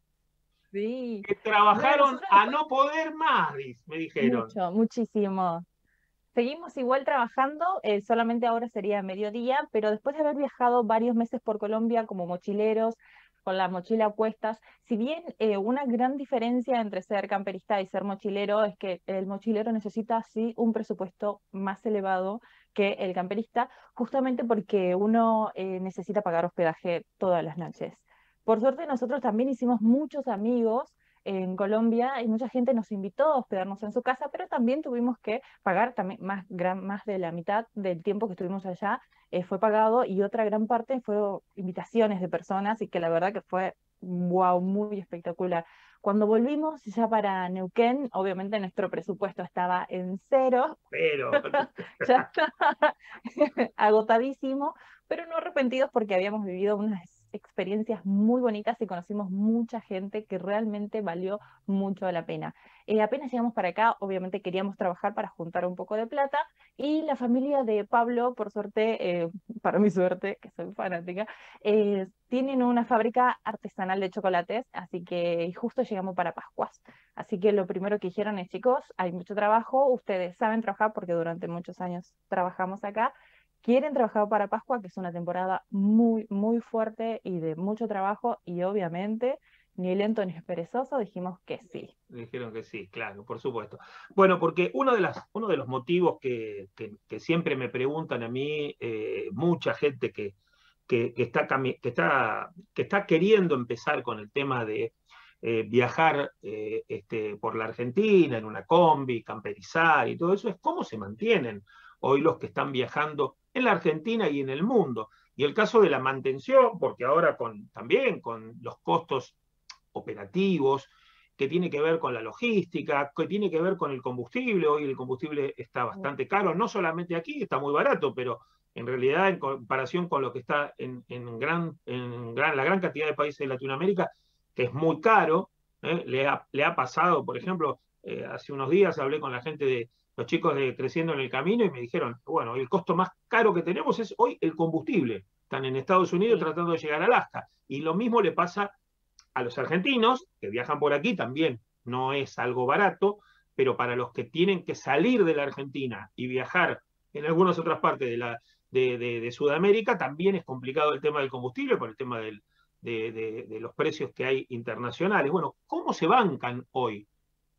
Sí. que Bueno, trabajaron nosotros a después, no poder más, dis- me dijeron. mucho, muchísimo. Seguimos igual trabajando, eh, solamente ahora sería mediodía, pero después de haber viajado varios meses por Colombia como mochileros, con la mochila a cuestas, si bien eh, una gran diferencia entre ser camperista y ser mochilero es que el mochilero necesita sí un presupuesto más elevado que el camperista, justamente porque uno eh, necesita pagar hospedaje todas las noches. Por suerte nosotros también hicimos muchos amigos en Colombia y mucha gente nos invitó a hospedarnos en su casa, pero también tuvimos que pagar también más, gran, más de la mitad del tiempo que estuvimos allá eh, fue pagado y otra gran parte fueron invitaciones de personas y que la verdad que fue wow, muy espectacular. Cuando volvimos ya para Neuquén, obviamente nuestro presupuesto estaba en cero, Pero, ya estaba agotadísimo, pero no arrepentidos porque habíamos vivido unas experiencias muy bonitas y conocimos mucha gente que realmente valió mucho la pena. Eh, apenas llegamos para acá, obviamente queríamos trabajar para juntar un poco de plata y la familia de Pablo, por suerte, eh, para mi suerte, que soy fanática, eh, tienen una fábrica artesanal de chocolates, así que justo llegamos para Pascuas. Así que lo primero que dijeron es, chicos, hay mucho trabajo, ustedes saben trabajar porque durante muchos años trabajamos acá, quieren trabajar para Pascua, que es una temporada muy, muy fuerte y de mucho trabajo, y obviamente, ni lento ni perezoso, dijimos que sí. dijeron que sí, claro, por supuesto. Bueno, porque uno de, las, uno de los motivos que, que- que siempre me preguntan a mí, eh, mucha gente que, que, que está, cami- que, está, que está queriendo empezar con el tema de eh, viajar eh, este, por la Argentina en una combi, camperizar y todo eso, es cómo se mantienen hoy los que están viajando en la Argentina y en el mundo. Y el caso de la mantención, porque ahora con, también con los costos operativos, que tiene que ver con la logística, que tiene que ver con el combustible. Hoy el combustible está bastante caro, no solamente aquí, está muy barato, pero en realidad en comparación con lo que está en, en, gran, en gran, la gran cantidad de países de Latinoamérica, que es muy caro, ¿eh? le, ha, le ha pasado, por ejemplo, eh, hace unos días hablé con la gente de los chicos de Creciendo en el Camino y me dijeron, bueno, el costo más caro que tenemos es hoy el combustible. Están en Estados Unidos Sí. tratando de llegar a Alaska. Y lo mismo le pasa a los argentinos que viajan por aquí, también no es algo barato, pero para los que tienen que salir de la Argentina y viajar en algunas otras partes de, la, de, de, de Sudamérica, también es complicado el tema del combustible por el tema del, de, de, de los precios que hay internacionales. Bueno, ¿cómo se bancan hoy?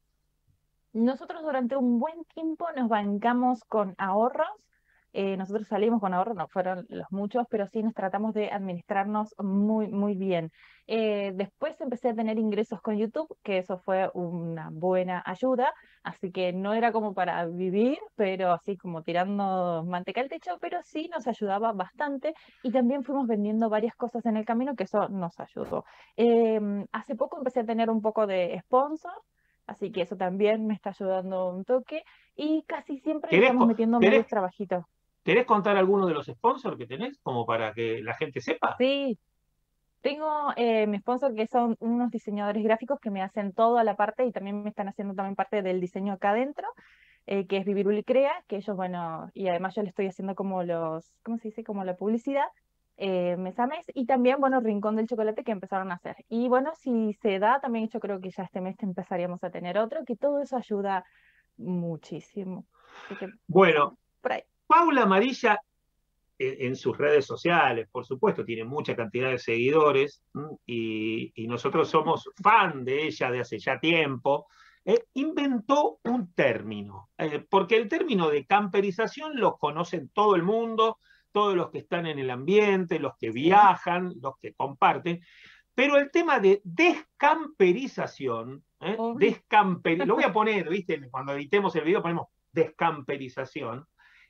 Nosotros durante un buen tiempo nos bancamos con ahorros. Eh, nosotros salimos con ahorros, no fueron los muchos, pero sí nos tratamos de administrarnos muy, muy bien. Eh, después empecé a tener ingresos con YouTube, que eso fue una buena ayuda, así que no era como para vivir, pero así como tirando manteca al techo, pero sí nos ayudaba bastante y también fuimos vendiendo varias cosas en el camino que eso nos ayudó. Eh, hace poco empecé a tener un poco de sponsor. Así que eso también me está ayudando un toque y casi siempre le ¿Querés, estamos metiendo querés, medios trabajitos. ¿Querés contar alguno de los sponsors que tenés como para que la gente sepa? Sí, tengo eh, mi sponsor que son unos diseñadores gráficos que me hacen toda la parte y también me están haciendo también parte del diseño acá adentro, eh, que es Vivirul y Crea, que ellos, bueno, y además yo le estoy haciendo como los, ¿cómo se dice? Como la publicidad, eh, mes a mes, y también, bueno, Rincón del Chocolate que empezaron a hacer. Y bueno, si se da, también yo creo que ya este mes empezaríamos a tener otro, que todo eso ayuda muchísimo. Así que, Bueno, por ahí. Paula Amarilla en sus redes sociales, por supuesto, tiene mucha cantidad de seguidores y, y nosotros somos fan de ella de hace ya tiempo, eh, inventó un término, eh, porque el término de camperización lo conocen todo el mundo, todos los que están en el ambiente, los que viajan, los que comparten, pero el tema de descamperización, ¿eh? Descamper, lo voy a poner, ¿viste? Cuando editemos el video ponemos descamperización,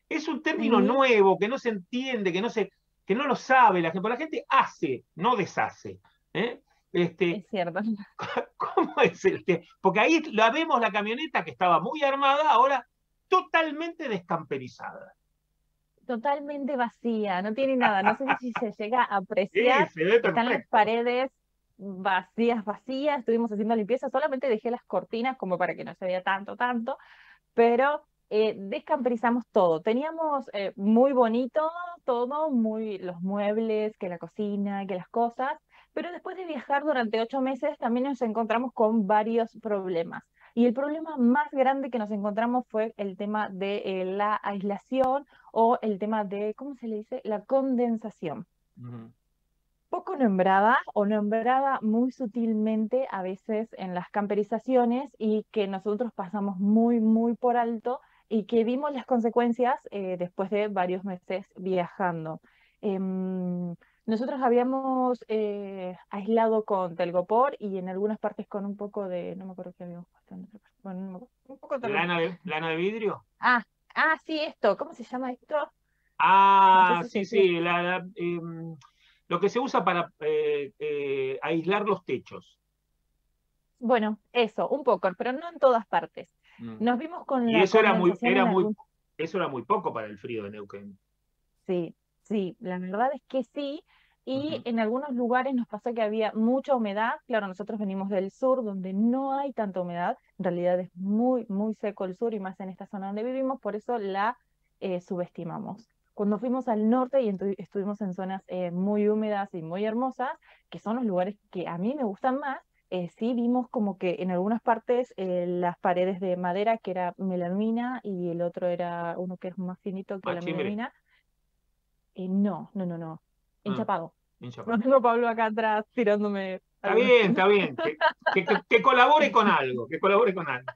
Es un término Sí. nuevo, que no se entiende, que no, se, que no lo sabe la gente, porque la gente hace, no deshace. ¿eh? Este, Es cierto. ¿Cómo es el tema? Porque ahí la vemos la camioneta que estaba muy armada, ahora totalmente descamperizada. Totalmente vacía, no tiene nada. No sé si se llega a Sí, apreciar. se ve Están las perfecto. paredes vacías, vacías. Estuvimos haciendo limpieza, solamente dejé las cortinas como para que no se vea tanto, tanto, pero eh, descamperizamos todo. Teníamos eh, muy bonito todo, muy los muebles, que la cocina, que las cosas, pero después de viajar durante ocho meses también nos encontramos con varios problemas. Y el problema más grande que nos encontramos fue el tema de eh, la aislación o el tema de, ¿cómo se le dice? La condensación. Ujú. Poco nombrada o nombrada muy sutilmente a veces en las camperizaciones y que nosotros pasamos muy, muy por alto y que vimos las consecuencias eh, después de varios meses viajando. Em, nosotros habíamos eh, aislado con telgopor y en algunas partes con un poco de, no me acuerdo qué habíamos puesto en otra parte, bueno, no me acuerdo, un poco de telgopor. ¿Lana de, lana de vidrio? Ah, ah, sí, esto, ¿cómo se llama esto? No sé Ah, si sí, se entiende. sí, la- la, em, lo que se usa para eh, eh, aislar los techos. Bueno, eso, un poco, pero no en todas partes. Mm. Nos vimos con Y la eso era muy, condensación era en muy, algún... eso era muy poco para el frío de Neuquén. Sí, sí, la verdad es que sí. Y Ujú. en algunos lugares nos pasó que había mucha humedad. Claro, nosotros venimos del sur, donde no hay tanta humedad. En realidad es muy, muy seco el sur y más en esta zona donde vivimos, por eso la eh, subestimamos. Cuando fuimos al norte y entu- estuvimos en zonas eh, muy húmedas y muy hermosas, que son los lugares que a mí me gustan más, eh, sí vimos como que en algunas partes eh, las paredes de madera, que era melamina, y el otro era uno que es más finito que la Machimbre. melamina. Eh, no, no, no, no. Ah, Enchapado. hinchapado. No tengo a Pablo acá atrás tirándome Está algunas bien, está bien. Que, que, que- que colabore con algo, que colabore con algo.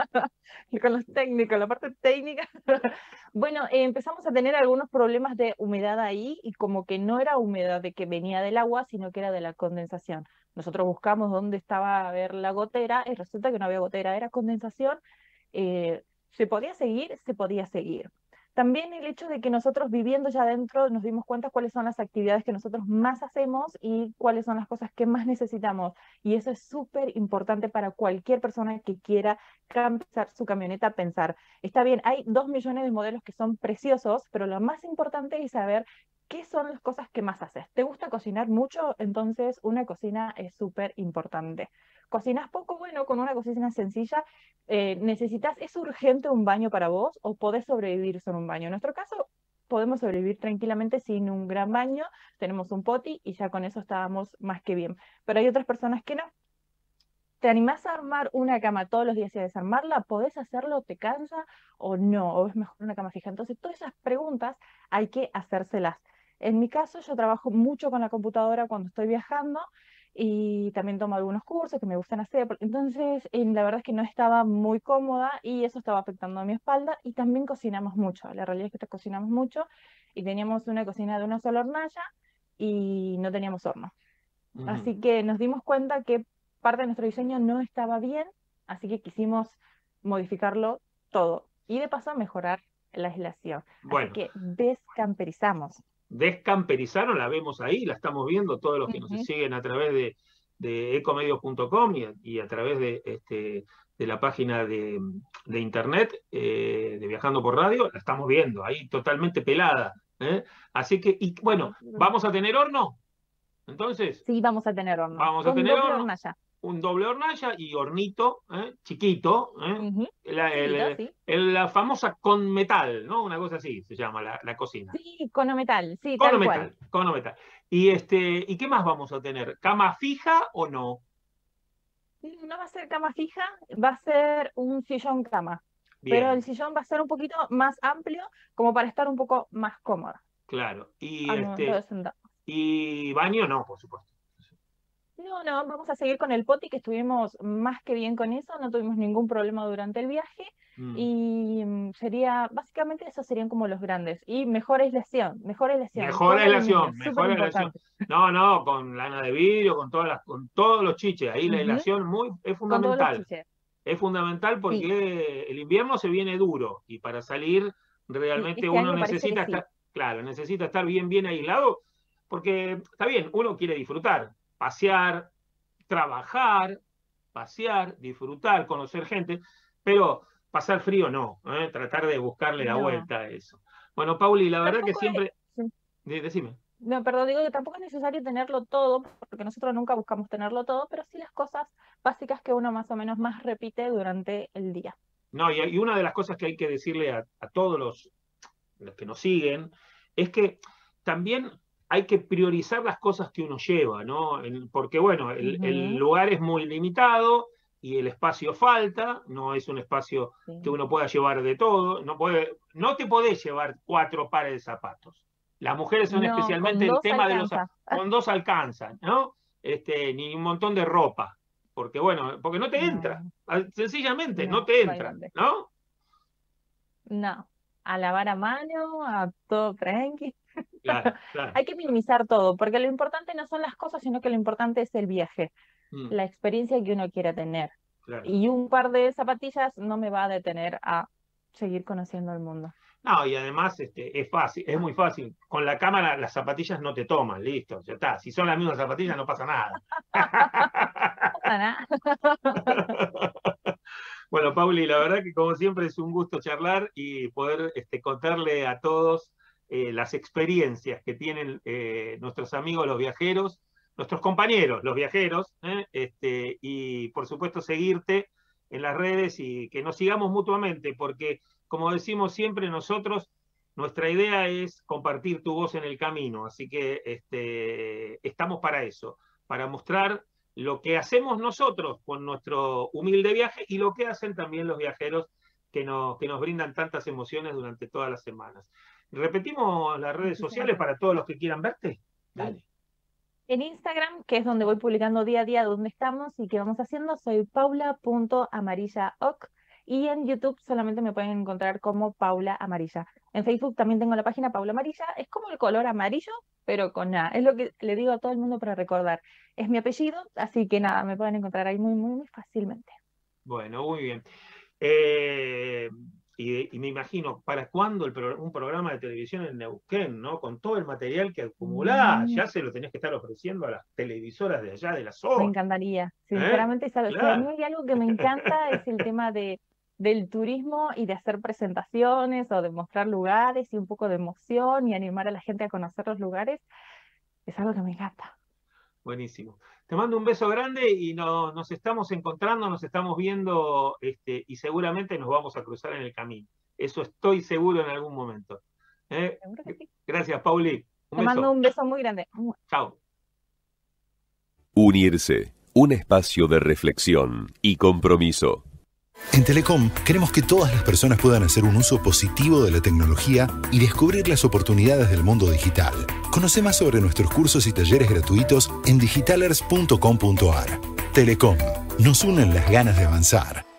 y con los técnicos, la parte técnica. Bueno, eh, empezamos a tener algunos problemas de humedad ahí y como que no era humedad de que venía del agua, sino que era de la condensación. Nosotros buscamos dónde estaba a ver la gotera y resulta que no había gotera, era condensación. Eh, ¿se podía seguir? Se podía seguir. También el hecho de que nosotros viviendo ya adentro nos dimos cuenta cuáles son las actividades que nosotros más hacemos y cuáles son las cosas que más necesitamos. Y eso es súper importante para cualquier persona que quiera cambiar su camioneta, pensar, está bien, hay dos millones de modelos que son preciosos, pero lo más importante es saber qué son las cosas que más haces. ¿Te gusta cocinar mucho? Entonces una cocina es súper importante. ¿Cocinas poco? Bueno, con una cocina sencilla, eh, ¿necesitas, es urgente un baño para vos o podés sobrevivir sin un baño? En nuestro caso, podemos sobrevivir tranquilamente sin un gran baño, tenemos un potty y ya con eso estábamos más que bien. Pero hay otras personas que no. ¿Te animás a armar una cama todos los días y a desarmarla? ¿Podés hacerlo? ¿Te cansa o no? ¿O es mejor una cama fija? Entonces, todas esas preguntas hay que hacérselas. En mi caso, yo trabajo mucho con la computadora cuando estoy viajando y también tomo algunos cursos que me gustan hacer. Entonces, eh, la verdad es que no estaba muy cómoda y eso estaba afectando a mi espalda y también cocinamos mucho. La realidad es que cocinamos mucho y teníamos una cocina de una sola hornalla y no teníamos horno. Ujú. Así que nos dimos cuenta que parte de nuestro diseño no estaba bien, así que quisimos modificarlo todo y de paso mejorar la aislación. Así Bueno, que descamperizamos. descamperizaron, la vemos ahí, la estamos viendo todos los que nos Ujú. siguen a través de, de ecomedios punto com y, a- y a través de, este, de la página de, de internet eh, de Viajando por Radio, la estamos viendo ahí totalmente pelada. ¿eh? Así que, y bueno, ¿vamos a tener horno? Entonces, Sí, vamos a tener horno, vamos a con tener doble horno, hornalla. un doble hornalla y hornito, ¿eh? Chiquito, ¿eh? Ujú. La, el- Chiquito, sí. el- la famosa con metal, ¿no? Una cosa así se llama la, la cocina. Sí, cono metal, sí, Cono tal cual. metal, cono metal. Y este, ¿y qué más vamos a tener? ¿Cama fija o no? No va a ser cama fija, va a ser un sillón cama, pero Bien, el sillón va a ser un poquito más amplio como para estar un poco más cómoda claro. Y al momento de este, sentar. y baño no, por supuesto. No, no, vamos a seguir con el potty, que estuvimos más que bien con eso, no tuvimos ningún problema durante el viaje Mm. y mm, sería, básicamente esos serían como los grandes. Y mejor aislación, mejor aislación, Mejor con aislación, aluminio, súper mejor aislación. importante. No, no, con lana de vidrio, con todas las, con todos los chiches. Ahí la Ujú. aislación muy, es Con todos los fundamental. chiches. Es fundamental Sí. porque el invierno se viene duro y para salir realmente este uno año parece necesita que sí. estar, claro, necesita estar bien, bien aislado, porque está bien, uno quiere disfrutar, pasear, trabajar, pasear, disfrutar, conocer gente, pero pasar frío no, ¿eh? Tratar de buscarle la No. vuelta a eso. Bueno, Pauli, la verdad que Tampoco es, siempre... sí. de- Decime. No, perdón, digo que tampoco es necesario tenerlo todo, porque nosotros nunca buscamos tenerlo todo, pero sí las cosas básicas que uno más o menos más repite durante el día. No, y, y una de las cosas que hay que decirle a, a todos los, los que nos siguen es que también hay que priorizar las cosas que uno lleva, ¿no? El- porque, bueno, el, el Ujú. lugar es muy limitado y el espacio falta, no es un espacio Sí. que uno pueda llevar de todo, no, puede, no te podés llevar cuatro pares de zapatos. Las mujeres son No, especialmente con el dos tema de los... alcanza. Con dos alcanzan, ¿no? Este, ni un montón de ropa, porque, bueno, porque no te entra, No, sencillamente no no, te no hay entra, dónde. ¿no? No, a lavar a mano, a todo tranqui. Claro, claro. Hay que minimizar todo, porque lo importante no son las cosas, sino que lo importante es el viaje, Mm, la experiencia que uno quiera tener. claro. Y un par de zapatillas no me va a detener a seguir conociendo el mundo. No, y además este, es fácil, es muy fácil. Con la cámara las zapatillas no te toman, listo, ya está. Si son las mismas zapatillas no pasa nada. No pasa nada. Bueno, Pauli, la verdad que como siempre es un gusto charlar y poder este, contarle a todos eh, las experiencias que tienen eh, nuestros amigos los viajeros, nuestros compañeros los viajeros, ¿eh? este, y por supuesto seguirte en las redes y que nos sigamos mutuamente, porque como decimos siempre nosotros, nuestra idea es compartir tu voz en el camino, así que este, estamos para eso, para mostrar lo que hacemos nosotros con nuestro humilde viaje y lo que hacen también los viajeros que nos, que nos brindan tantas emociones durante todas las semanas. Repetimos las redes sociales para todos los que quieran verte. Dale. En Instagram, que es donde voy publicando día a día dónde estamos y qué vamos haciendo, soy paula punto amarillaoc. Y en YouTube solamente me pueden encontrar como Paula Amarilla. En Facebook también tengo la página Paula Amarilla. Es como el color amarillo, pero con nada. Es lo que le digo a todo el mundo para recordar. Es mi apellido, así que nada, me pueden encontrar ahí muy, muy, muy fácilmente. Bueno, muy bien. Eh, y, y me imagino, ¿para cuándo el pro- un programa de televisión en Neuquén, ¿no? Con todo el material que acumulás, Mm. ya se lo tenés que estar ofreciendo a las televisoras de allá de la Me zona. encantaría. Sinceramente, ¿sabes? Si a mí Claro. hay algo que me encanta es el tema de, del turismo y de hacer presentaciones o de mostrar lugares y un poco de emoción y animar a la gente a conocer los lugares. Es algo que me encanta. Buenísimo. Te mando un beso grande y no- nos estamos encontrando, nos estamos viendo este, y seguramente nos vamos a cruzar en el camino. Eso estoy seguro en algún momento. ¿Eh? Seguro que sí. Gracias, Pauli. Un Te mando beso. un beso muy grande. Chao. Unirse, un espacio de reflexión y compromiso. En Telecom queremos que todas las personas puedan hacer un uso positivo de la tecnología y descubrir las oportunidades del mundo digital. Conoce más sobre nuestros cursos y talleres gratuitos en digitalers punto com punto ar. Telecom, nos unen las ganas de avanzar.